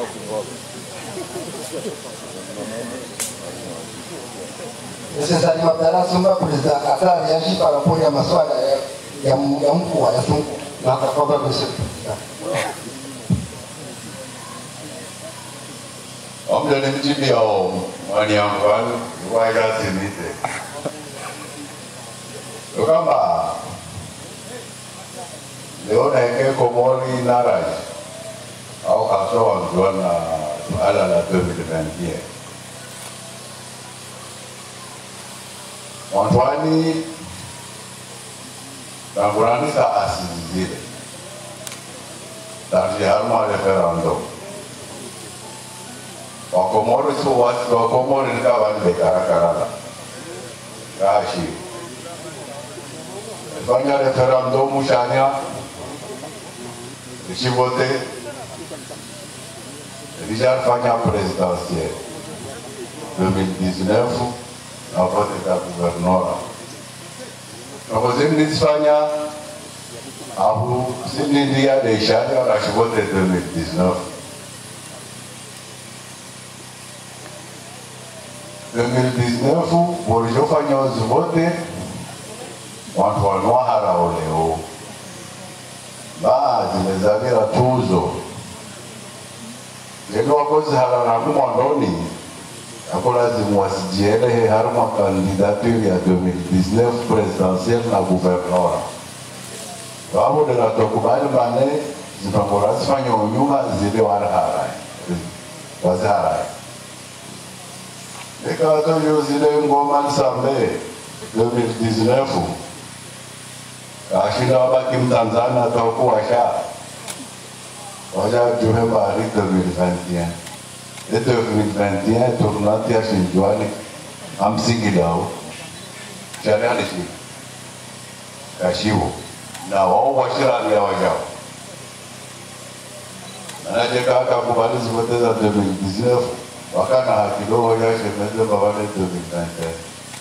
Monsieur Salim Abdallah Sumba, président Qatar, réagit par rapport à Maswala et à Moukou, à Yassou, dans la combat, monsieur le président. Om jadi mesti om, maniangkan, wajah sini tu. Lokamba, leo naik Komori Naraj, au kasuan jual na ala la deux mille vingt et un. Wantuani, Tanggurani sa asli, tapi harus referendum. Wakomoro itu was wakomoro ini kawan bekara-kara, kasih. Banyak referendum musyanya, disibote, dijar banyak presidensial deux mille dix-neuf, apa tidak gubernur. Kalau sini Spanya, aku sini dia desanya disibote deux mille dix-neuf. deux mille dix-neuf, Borjo fanya vote, watu wanohara oleo. Ba zimezavira tuzo. Leo wakozi harara kumondoni. Ako lazima wasijielehe haruma candidature ya deux mille dix-neuf présidentielle na gouverneur. Wao ndio watakubali bane zipangora zifanya unyuma zile warahara. Wazara. Eka toyo zile ngoma nsambe deux mille dix-neuf. Ashinda wabaki Mtanzania atakuwa sha. Waja juhe bari deux mille vingt et un. Et deux mille vingt et un tournante ya shinjuani amsigilao. Chariani shi. Kashiwo. Na wao washirani ya wajao. Nanaje kaka kubali zote za deux mille dix-neuf. Wakana hakidogo ya shemeze babale deux mille vingt et un.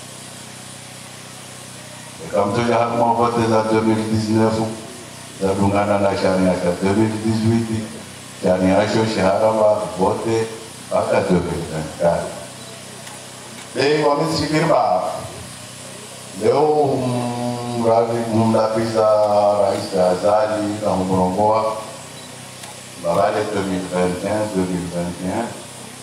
Comme tu as voté en deux mille dix-neuf, tu as deux mille dix-huit, tu as voté en deux mille vingt-quatre. Et on est sûr que leo mradi mnapisa rais Azali na Mrongoa babale deux mille vingt et un deux mille vingt et un.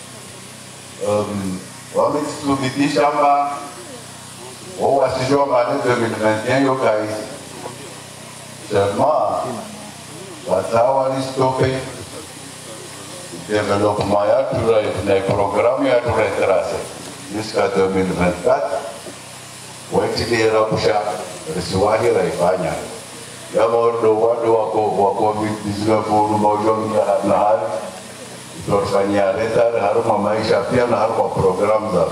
Um, wametumitisha shamba wao wasijua baada deux mille vingt et un yo guys. Seulement watawa ni stoppe développement ya tura na programme ya tura tracé jusqu'à deux mille vingt-quatre. Wakilia kusha risiwahi raifanya. Ya mordo watu wako wa covid dix-neuf umoja na hali tunafanyia leta haruma maisha pia na haruma programu za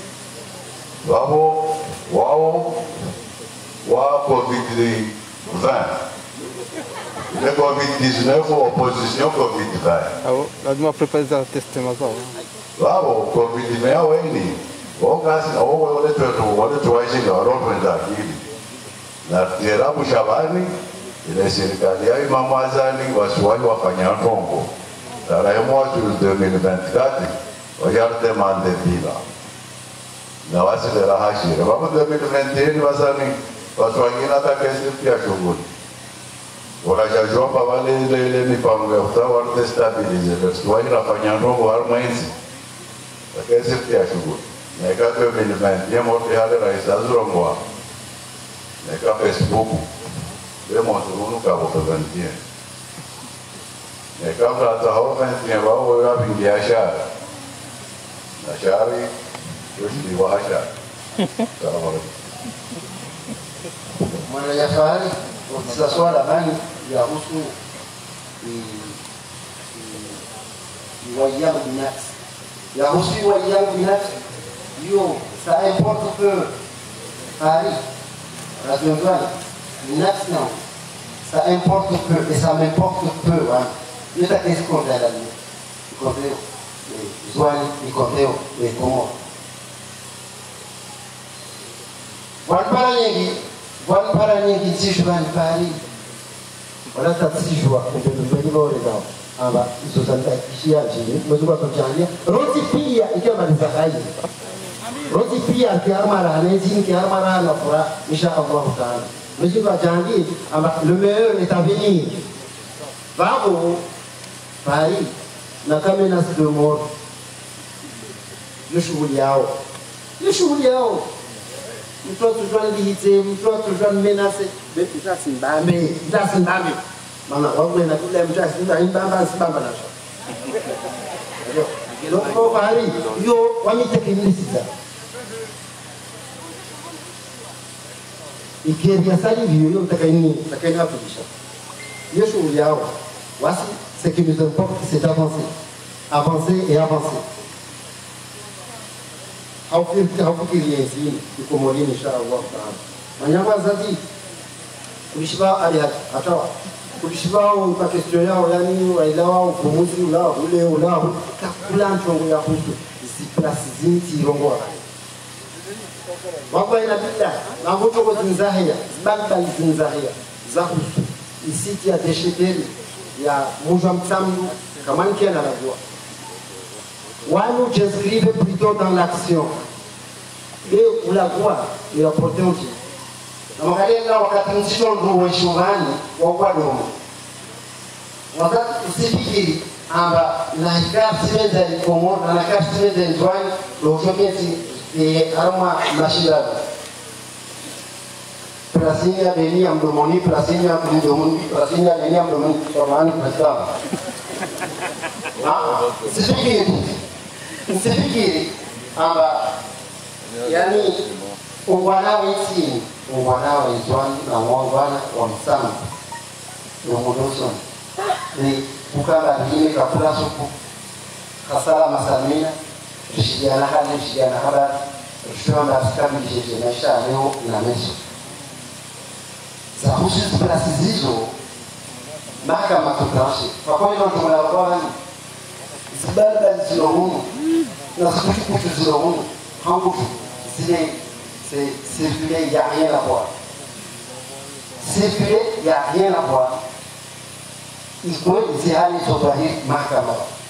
wao wao wa covid vingt. Le covid dix-neuf opposition covid vingt. Ah, la duma préparer tester ma ça. Wao covid vingt wengi. Wao kasi na wao wale tu wale tu waishi na roho za akili. Na tera mshabani ile serikali ya Imam Azali wasiwali wafanya tongo. Tarehe moja deux mille vingt-quatre wajarte mande bila. Na wasi de rahashi. Babu deux mille vingt et un wasani watu wengine hata kesi pia shughuli. Wanajua kwa wale ile ile mipango ya utawa stabilize. Ndio wanafanya tongo harmonize. Kesi pia shughuli. Neka deux mille vingt et un mote hale rais azurongwa. Neka Facebook. Demo tunu ka vingt et un. Ne kabla tahawukan tinyabawa wapi biashara. Nashari yoshi wahasha. Assalamualaikum. Mwana ya fahari kwa swala bani ya husu wayang binafsi. Ya husu wayang binafsi. Yo, ça importe peu. Fahari, la tuan-tuan, binafsi non. Ça importe peu et ça m'importe peu. Hein. Je t'ai qu'est-ce qu'on a là. Il compte les Zouani, il compte les Comores. Wan para nyingi, wan para nyingi si jouan pari. Wala ta si joua, on peut nous venir au redans. Amba, ils sont en ici à Jini, mais je vois pas Jani. Roti pia, il y a mal des affaires. Roti pia, qui a armara, l'enzine qui a armara, la fera, Misha Allah Ta'ala. Mais je vois Jani, le meilleur est à venir. Va au Paris, n'a qu'à menace de mort. Le chouliao. Le chouliao. Mtoto tujua lihite, mtoto tujua menase, betu tasi mbame, tasi mbame. Mana wangu na kule mtasi ndio imbamba sibamba na sha. Ndio kwa bahari, yo wamitekeleza. Ikiria sali vio yo mtakaini, mtakaini hafundisha. Hiyo shughuli yao. Voici ce qui nous importe, c'est d'avancer. Avancer et avancer. Haufikiria hizi ikomorini inshallah taala. Manyama zaidi kulishiba ali hatawa kulishiba kwa question yao yani wailawa ufumuzi ulao ule ulao kakula ntongo ya husu isiplasi zinti rongo wa wapa ina bila na huto kwa zinzahia zibali zinzahia za husu isiti ya deshekeli ya mujwa mtamdu kama nikia na lagua. Wanu j'inscrivent plutôt dans l'action. Et vous la voix, il a porté aussi. Na makalenga wakati msito ndio wa shugani wa kwadomo. Wakati usifikiri amba na ikafsireza ikomo na ikafsireza njwani ndio choketi e arma mashindano. Prasinya beni amdomoni, prasinya mdomoni, prasinya beni amdomoni kwa maana prasama. Ah, usifikiri usifikiri amba yani ungwana witi ungwana wizwani na ungwana wa msama na mudoso ni kukaba ngine kapula suku kasala masamina tushidiana hali tushidiana habari tushonda askami jeje na sha leo na meso za husu plasi zizo mahakama tutranche kwa kweli ndio tunalakwani zibada zirohumu na sikutu zirohumu hangu zile c'est circuler, il n'y a rien à voir. Circuler, il n'y a rien à voir. Il faut y aller sur la rue Mahkama.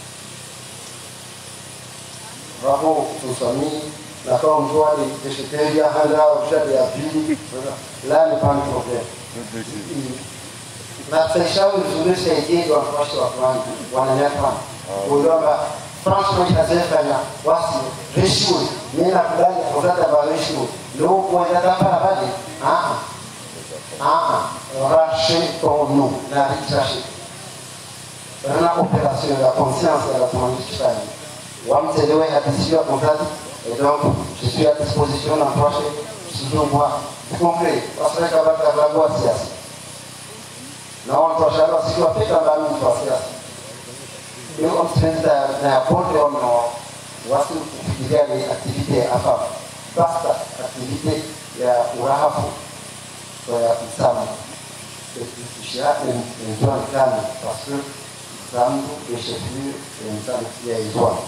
Bravo, tous amis. D'accord, on voit les décheteurs, il y a un là, il y a des abus. Là, n'est pas le problème. La pression de ce que c'est doit faire sur la plante. On en a pas. On doit franchement, il y a des gens voici, réchoué. Mais la plante, on va d'abord réchoué. L'eau, on va d'abord avaler. Ah, ah, on va chercher ton nom, la rechercher. Dans l'opération de la conscience et de la transmission. On va me dire, à l'issue, on va dire. Et donc, je suis à disposition d'en prochain. Je suis moi. Vous comprenez? Parce que quand on va voir, c'est assez. Non, on va chercher, si on fait quand même une fois, c'est assez. Et on se fait un bon de l'homme, voici une activité à faire. Basta, activité, il y a un rahafu, il y a un sam. Et il y a un joint de canne, parce que sam, les chefs-lieux, et un sam qui est joint.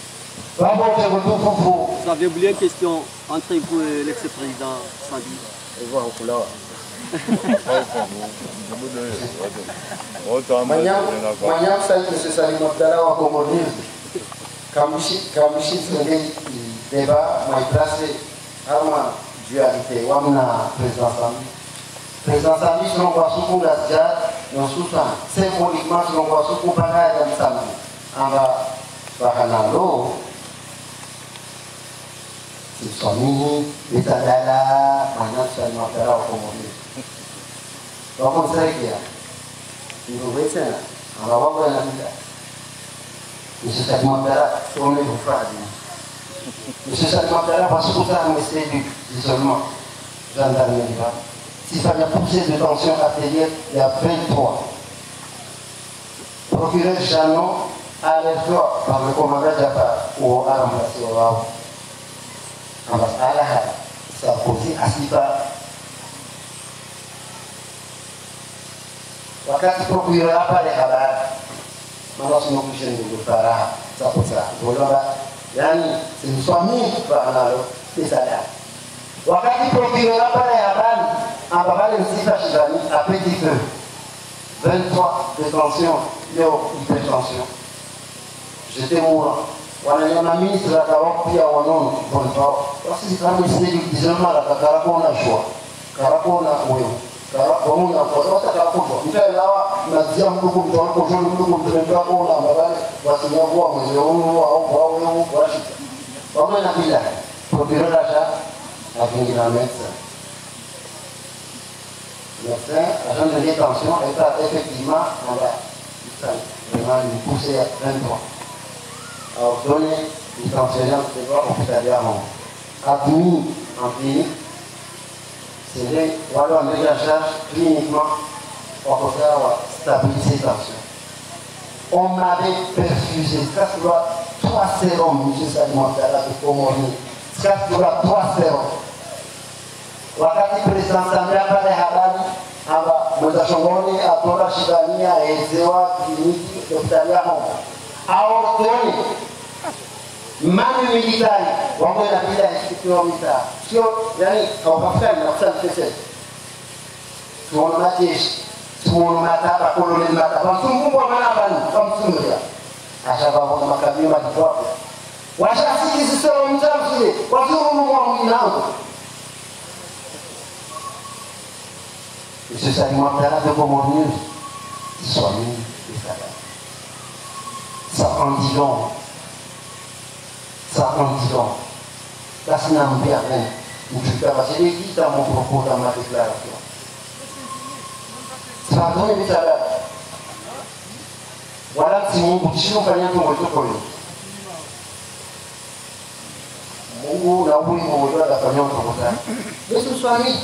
Vous avez oublié une question entre vous et l'ex-président Sadi. Et voir au couleur. Manyam sai M. Salim Abdallah wa Komorni Kamishi Kamishi Sengei débat mai placé arma dualité wamna président Sami président Sami selon quoi sous la dia non sous ça symboliquement selon quoi sous bana ya Sami amba bahanalo Sami bitadala Manyam Salim Abdallah wa Komorni Wakon saya kia, ibu baca, mambo yanapita. Monsieur Sagmantara, tournez-vous pas. Monsieur Sagmantara va se trouver à ministère du isolement, gendarmerie. S'il fallait pousser de tension artérielle, il y a vingt-trois. Procureur Janon, alerté par le commandant Jafar, ou à remplacer au Wao. En bas à la halle, ça a posé à Sifa. Wakati procureur pale habari, maana tunakusha ndio faraha sapo sana. Wala yani simswami analo tisada. Wakati procureur pale habari, ambavale msifa shindani a petit feu. vingt-trois détentions, yo hypertension. J'étais mourant. Wananyama ministre akawa pia wanono bonto. Basi kama sisi dizama la karakona shwa. Karakona wewe. Karakona kwa sababu karakona. Nitaelewa nazia mdugu mtoto kwa sababu mdugu mtoto wako na mbali wasinyakuwa mwezi huu au wao wao washika. Wao na bila. Procureur acha akingira mesa. Le médecin, agent de détention, est effectivement en bas. Vraiment, il poussait à vingt-trois. Alors, donné une transférence de droit hospitalier à Mont. Admis en clinique, c'est les voilà, on met en charge cliniquement pour faire stabiliser la tension. On m'avait perfusé, quatre fois, trois sérums, M. Salimantara de Pomoni. Quatre fois, trois sérums. Wakati president Samia pale habari hapa mtashongoni atoka shidania ezewa kliniki hospitali yao au toni mami militari wango na bila kilomita sio yani au kafanya na kusema pesa tuona majeshi tuona mataba koloni mataba mtumbu wa maana bani mtumbu ya ashaba kwa makabila kwa washafiki sio mtamsile wazuru wa mwanangu. Monsieur Sagmantara de Comornier, il soit mis et ça ça en dit long. Ça en dit long. Là, c'est un peu rien. Je l'ai dit dans mon propos, dans ma déclaration. Ça va donner des salaires. Voilà, c'est mon bout de chien, on va rien tomber tout pour lui. Mon goût, là où il m'a la famille, on va mais ce soit mis.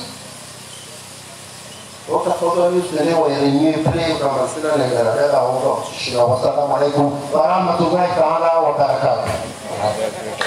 Wakati tunaelewa yenyewe pale kama sina na ngara au kwa shina. Wassalamu alaikum wa rahmatullahi ta'ala wa barakatuh.